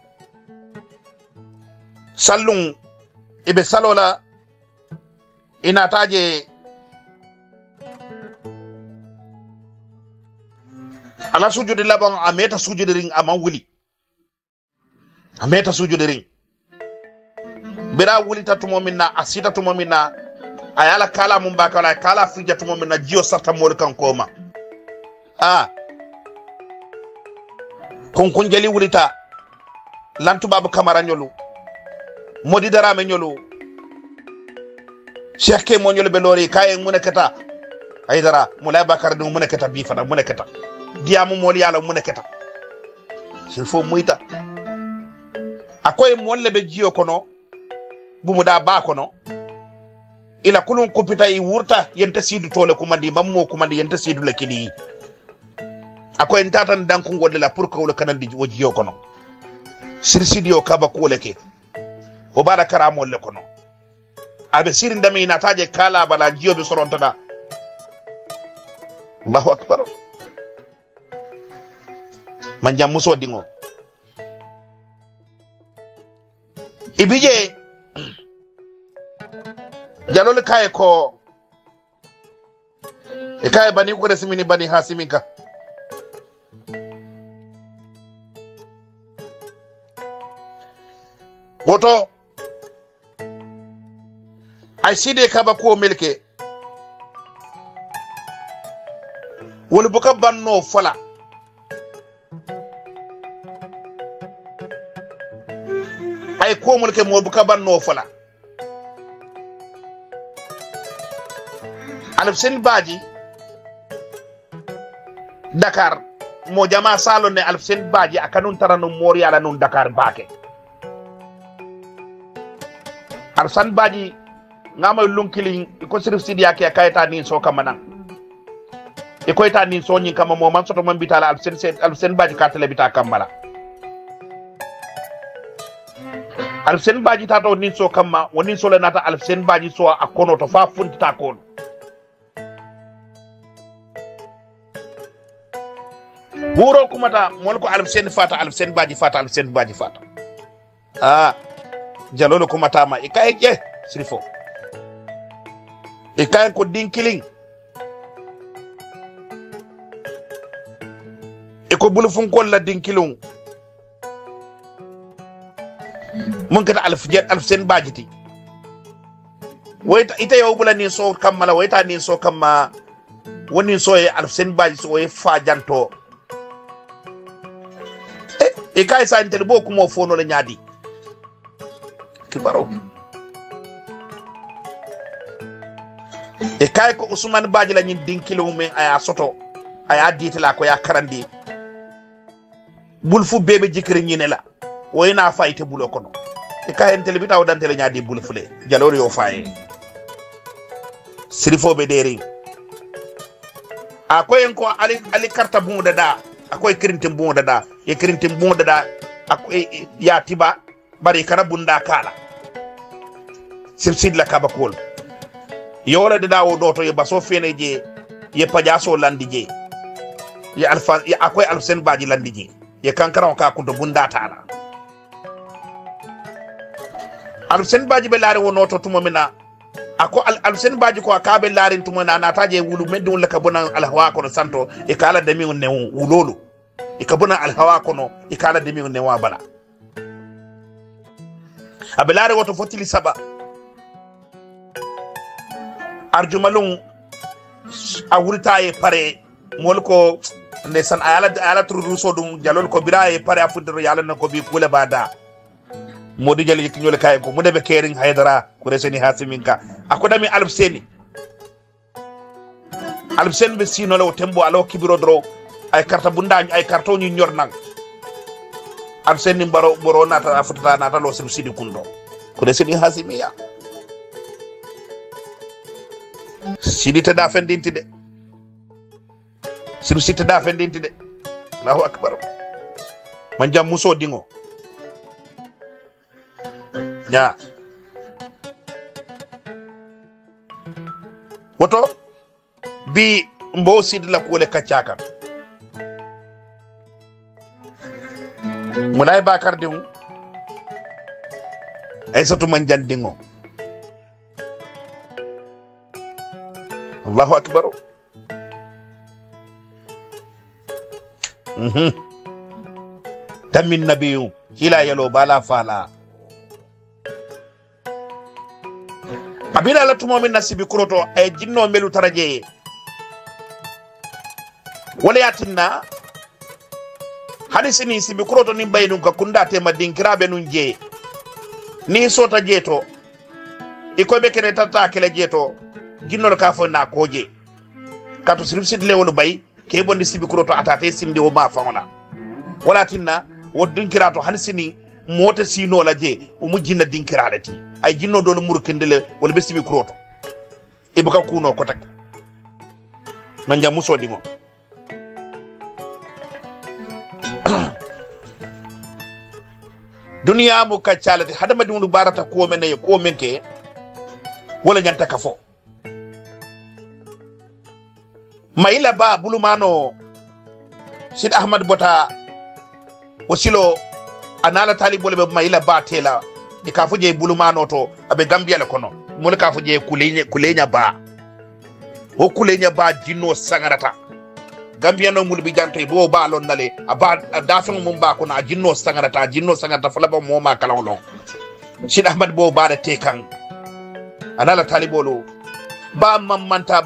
sallung ibe salola inataje ala sujudi labang ameta sujudi ring amawuli ameta sujudi ring bira wuli tatumo minna asita tumo minna ayala kala mumbakala kala fija tumo minna jio sarta mol kan koma kon jeli wulita lantu babu kamara nyolu modi darame nyolu Cheikh ke mo nyolu be lori kaye munekata aydara mulay bakar du munekata bi fana munekata diamu mol yalla munekata il faut muita akoy molle be jiyo kono bumu da ba kono ila kulun kupita yi wurta yenta sidu tole kumandi mammo kumandi yenta sidu la kini akoy ntatan danku ngol la pour ko le kanandi wojiyo kono sirsidio kaba ko leke o bada karamo le kono abe siri ndami nataje kala bala jiyo be sorontada Allahu akbar manja muso dingo ibije jalole kaye ko e kaye bani ko resmini bani hasimika woto ay side kaba ko melke wol buka banno fala ay ko melke mo buka banno fala alif sen baji Dakar mo jama salon ne alif sen baji akanun tarano mori ala non Dakar bake arsan baji ngama lunkili ko sirif sidi yake kayta ni so kamana e ko eta ni so nyi kama mo man soto man bitala alf sen baji ka tele bita kamala alsen baji tato nin so kamma wonin so le nata alsen baji so akono to fa funtita kon buro kumata mol ko alsen baji fata jalolo kumata ma ikay je sirifo ikay ko dinkiling iko bulu fun ko la dinkilung mun kata alfsen bajiti wayta ita yow bula ni so kamala wayta ni so kamma woni so e alfsen baji so e fajanto e kay sa intel bo ko mo fono le nyaadi kibaro e kay ko Ousmane Badji la ñin dinkilo men aya soto aya ditila ko ya karandi bul fu bebe jikri ñine la wayna fayte bulo kono e kay en telebita o dantele ñaadi bul fule jalor yo faye sirifo be deri akoy en ko ali karta bu dada akoy kirintim bu dada e kirintim bu dada akoy ya tiba bari kana bunda kala sirsid la kabakol yola dada o doto ye baso fene je ye pajaso landi je ye alfa ye akoy alsen baji landi je ye kankara ka kunto bunda tala alsen baji be laare wono to tumomina ako alsen baji ko akabe laare tumona nataje wulu meddu la kabona alhawa ko santo e kala demi ne wulolo e kabona alhawa ko no e kala demi ne wa bala abe laare woto fotili saba arjumalun a wurta e pare molko ndesan ayala turu so dum jalol ko bira e pare afudro yalla nako bi kula bada modi jali kinyole kay ko mudebe kering haydara ko reseni hasiminka akodami alfseni alfsen be sino law tembo alo kibiro dro ay karta bunda ay karto ñu ñor nang alfsen ni boro nata afuta nata lo sidi kundo ko reseni hasimiya sidi ta da fendinti de sidi ta da fendinti de Allahu akbar man jam muso dingo ya woto bi mbo sid la ko le kacaka mulay bakar dingu ay satu man jan dingo Allahu akbar tamin nabiyu hila yalo bala fala abina la tumo min nasibi kuroto ay jinno melu taraje wala yatinna hadisini sibi kuroto ni baynu ka kunda te madinkirabe nun je ni sota jeto iko be kene tata kele jeto jinno ka fo na koje kato sirfsit lewolu bay ke bondi sibi kuroto atate simdi o ma fawla wala tinna wodinkirato hadisini mota sino la je o mujjina dinkiralati ay jinno do mur kendele wala be sibi kuroto e buka kuno ko tak man jam muso dimo dunia mu kaccalati hadama dum barata ko men ko menke wala nyanta kafo maila ba bulumano sid ahmad bota wasilo anala talibole be maila ba tela e ka fuje bulumano to abe gambia le kono mo le ka fuje kulenya ba o kulenya ba jinno sangarata gambia no mulbi janto bo ba lon nale aba dafon mum ba kono jinno sangarata fala ba mo ma kala lon sid ahmad bo ba da tekan anala talibolo ba mamanta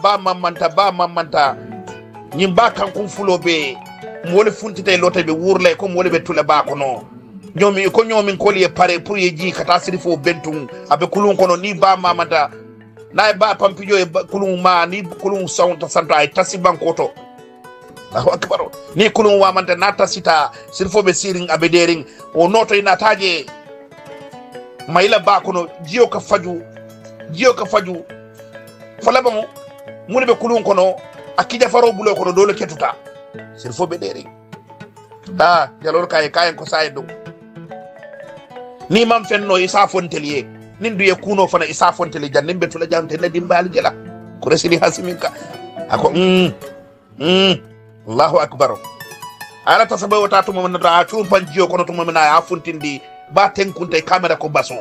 nyimba kan kun fulobe mole funtite lote be wurle ko mole be tula ba kono nyomi ko liye pare pour ye ji kata sirifo bentum abe kulun kono ni ba mamanta na ba pampijo e kulun ma ni kulun sawta santa ay tasi bankoto Allahu akbar ni kulun wa manta na tasita sirifo be siring abe dering o noto ina taje mayla ba kono jiyo ka faju fala ba mo mule be kulun kono akija faro bulo kono dole ketuta sirfo be deri jalor kay ko saydo ni man fenno isa fontelier nin duye kuno fana isa fonteli jan nin betula jante na dimbal jela ko resini hasiminka ako Allahu akbar ala tasaba wata to mo na tu panjiyo kono to mo na ya fontindi ba tenkunte camera ko baso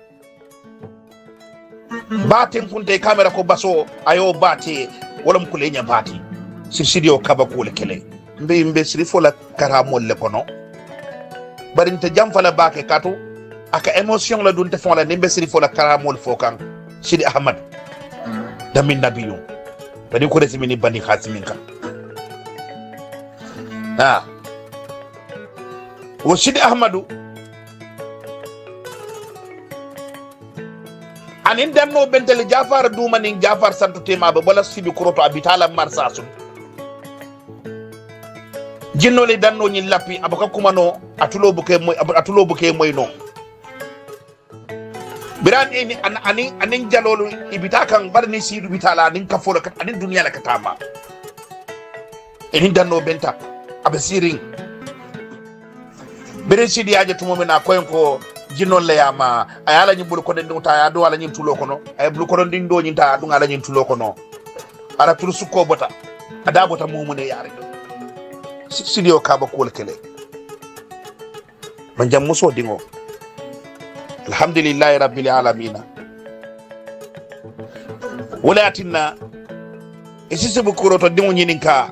ba tenkunte camera ko baso ayo bati wala mkulenya bati sirsidio kaba ko le kele mbe siri fola karamol le kono bari nte jam fala bake kato aka emotion la dunte fon la nimbe siri fola karamol fokan Sidi Ahmad damin nabiyu bani ko resi mini bani khasiminka wo Sidi Ahmadu anin danno bentele Jafar dumani Jafar santo tema ba bala sibi kuroto abitala marsasun jinno le danno nyi lappi abaka kumano atulo buke moy no biran ini anin jalolu ibita kan barni sidu bitala anin kafola kat anin dunya la katama enin danno benta abasirin bere sidi aje tumo mena koyen ko jinno le yama ayala nyi bulu ko den ta ya do wala nyi tulo kono ay bulu ko don din do nyi ta du ngala nyi tulo kono ara tur sukko bota ada bota mumune yare studio kaba ko kele man jam muso dingo alhamdulillahi rabbil alamin walatinna isise bu kuroto dingo nyininka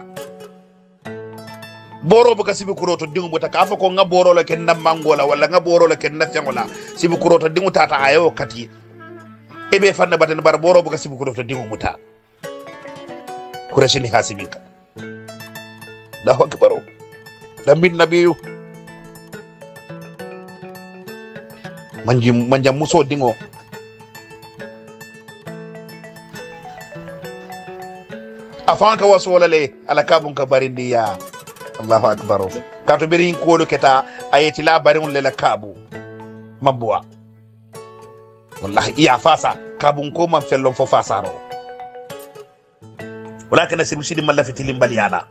boro buka sibi kuroto dingo bota ka fa ko nga boro la ken mangola wala nga boro la ken nafyangola sibi kuroto dingo tata ayo kati ebe fanna baten bar boro buka sibi kuroto dingo muta kurashini hasibinka Allahu akbar damin nabiyu manjam muso dingo afanka wasolale ala kabun kabarindi ya Allahu akbar kato birin kolo keta ayeti la barin lela kabu mabwa wallahi iya fasa kabun ko man fellon fo fasaro walakin sidi malafiti limbaliana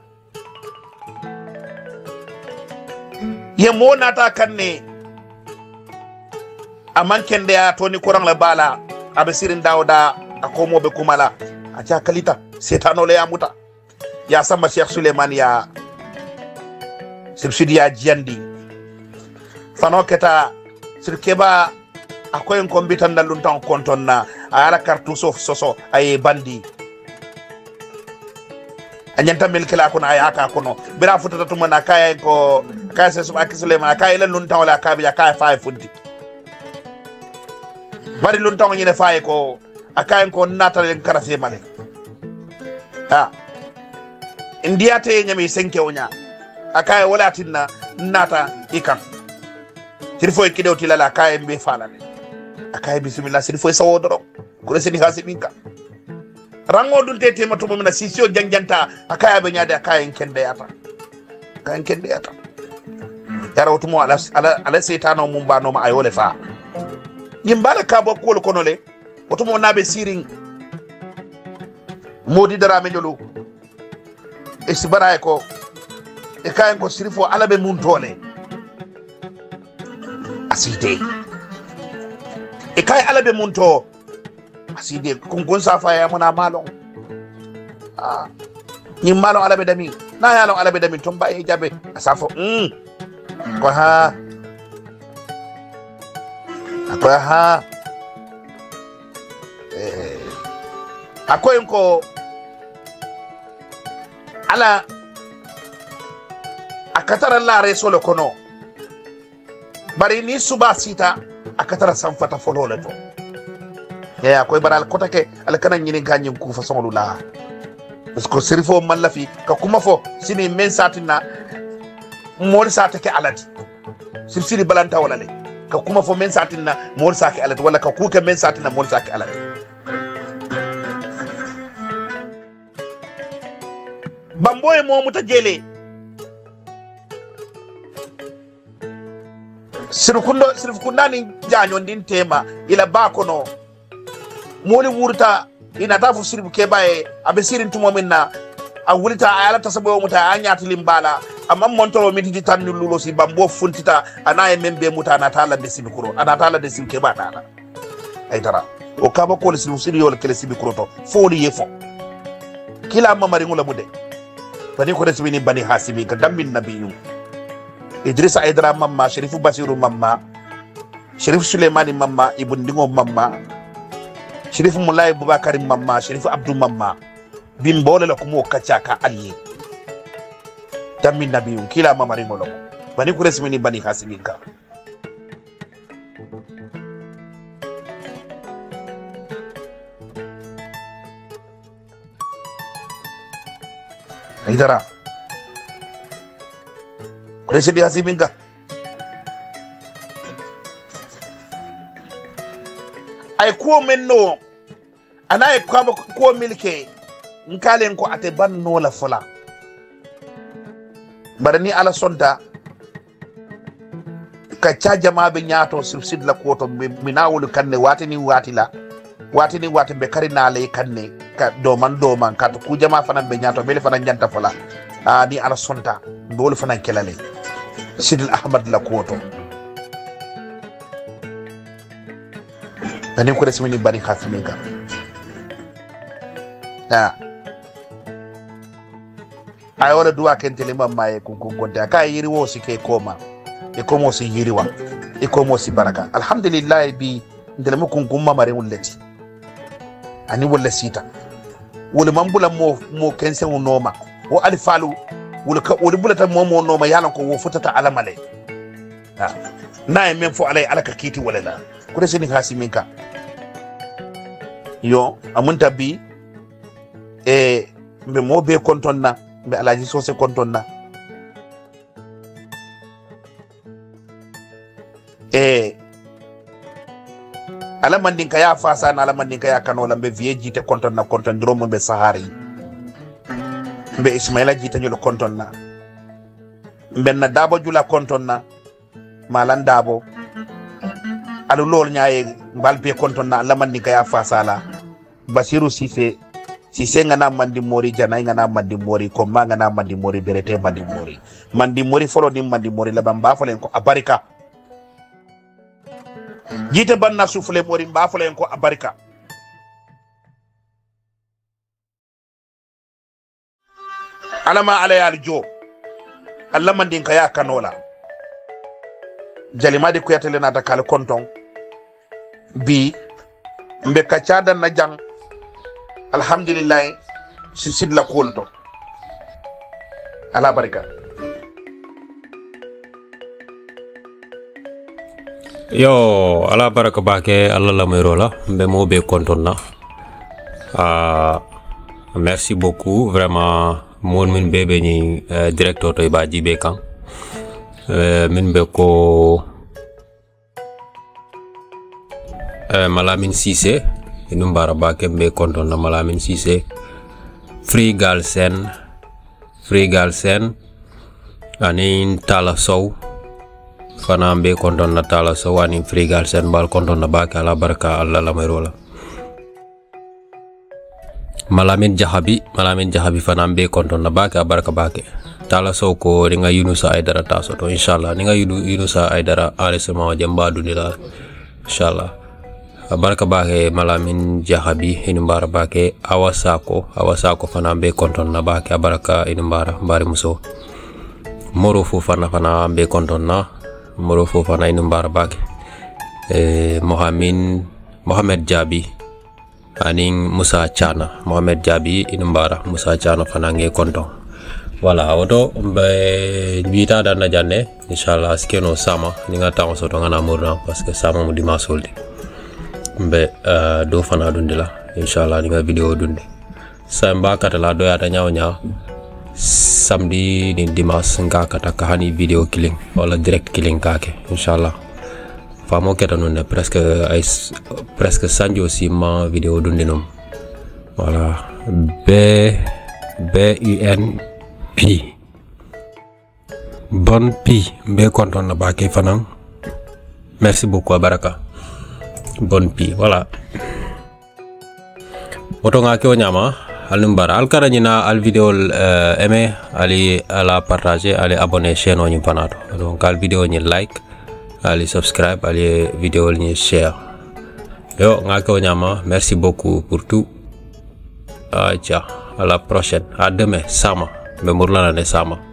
ye mona ta kanne aman kende ya toni kurang la bala abesirin dawda akomo be kumala acha kalita setano le amuta ya sama Sheikh Suleiman ya sibsidi ya jandi fano keta sirkeba akoyen kombitan dalun tan konton na ala kartu soso ay bandi anyanta melkela kono ay aka kono bira futata tuma na kaya ko kaya se subaki Suleiman kaya le lun tan wala kabi ya kaya fa fundi bari lun tan nyine fa ko akay ko natal en karase mane indiyate nyami senke onya akay wala tinna nata ikan sirfo kidew tilala akay mbe falane akay bismillah sirfo sawodoro ko resini hasibinka rango dun tete matumo mina sisio janjanta akaya be nyaade akaya kende yata kan kende yata yara otumo ala setano mumba no ma ayole fa yimbala kabo ko kono le otumo nabe siring modi dara me nyolu e sibara ko e kayen ko sirifo ala be mun tole aside e kay ala be mun to aside kun safa ya muna malon ni malon ala be dami na ya lon ala be dami tumba e jabe asafo ko ha akoyen ko ala akatara lare solo kono bari ni suba sita akatara sanfata folole to ya koy baral kotake ala kana nyini ganyin ku fa songolu la parce que serifo mallafi ka kuma fo sini men satina mol satake alati siri balanta wala le ka kuma fo men satina mol sake alati wala ka kuke men satina mol sake alati bamboye mo muta jele sirfukundani janyo ndin tema ila bakono moli wurta ina tafu sirbu kebaye abe sirin tumo minna a wulita a ala tasabo muta a nyatilim bala amma montoro mititi tan lulo si bambo funtita ana e membe muta na tala de sibikuro ana tala de sibke ba dana ay tara o kaba ko le siri yol kele sibikuro to fodi yefo kila mamari ngula mude bani ko resbini bani hasimi ka dambin nabiyu Idrissa Aidara mamma Sherifu Basiru mamma Sherifu Suleimani mamma Ibn Dingo mamma Sherifu Mulai Bubakari mamma Sherifu Abdou mamma bimbole la kumo kachaka ali tammi nabiyun kila mamari ngolo bani ko resmini bani hasibinka Aidara residi hasibinka ay ko menno ana ay ko milke nkalen ko ate banno la fola barani ala sonta ka jama be nyaato subsid la ko to minawul kanne watini wati be karina lay kanne ka do man ka to ku jama fanan be nyaato be fanan janta fola ni ala sonta bol fanan kelale sidil ahmad la ko to ani ko resmini bari khasminga ay wala duwa kentele mamma e ko gonta ka yiri wo sike koma e ko mo si yiriwa e ko mo si baraka alhamdulillah bi ndele mo kun gumma mare wulleti ani wala sita wala mambula mo kense noma wo alifalu wala bulata mo noma yalan ko wo futata alamale na e men fo alay alaka kiti wala la ko resini hasiminka yo amunta bi mbe mo be kontonna mbe alaji sose kontonna ala mandinka ya fasa na ala mandinka ya kanola mbe vie jite kontonna konton dromo mbe sahari mbe ismaila jite nyolo kontonna mbe na dabo jula kontonna malan dabo alu lol nyaaye mbal be kontonna ala mandinka ya fasa la Basiru Sise ngana mandi mori jana ngana mandi mori ko ma ngana mandi mori berete mandi mori folo ni mandi mori la bamba folo ko abarika jite banna sufle mori mba folo ko abarika alama alayal jo alla mandi kaya kanola jalimadi ko yatele na takal konton bi mbe kachada na jang alhamdulillah sisid la kolto ala barika yo ala baraka bake alla la may rola mbe mo be kontonna merci beaucoup vraiment mon min bebe ni directeur to ba jibe kan min be ko Malamine Cissé inum bara bake mbe konton na Malamine Cissé Free Galsen anin Tala Sow fana mbe konton na Tala Sow anin Free Galsen bal konton na bake ala baraka alla la mayrola Malamine Jahabi fana mbe konton na bake baraka bake Tala Sow ko ringa Yunusa Aidara taso to inshallah ninga Yunusa Aidara aresema jamba dunila inshallah baraka bake Malamine Jahabi inimbara bake awasako fana be konton na bake baraka inimbara bari muso moro fu fana be konton na moro fu fana inimbara bake Mohamed Jabi aning Musa Chana Mohamed Jabi inimbara Musa Chana fana nge konton wala woto be bita dan na janne inshallah skeno sama ninga tawo soto ngana murna parce que sama mu dimasoldi mbe do fana dundila inshallah ninga video dundi samba kata la do yata nyaaw samedi ni dimanche nga kata ka hani video killing wala direct killing kake inshallah famo keta non presque sanjo si ma video dundi nom voilà BUNP bon pi mbe konton na bake fanang merci beaucoup baraka bon pi voilà oto nga kyo nyama alnumbara al karanyina al video aimé ali ala partager ali abonner chaîne o panato donc al video ni like ali subscribe ali video ni share yo ngako nyama merci beaucoup pour tout ciao à la prochaine à demain sama memurlana ne sama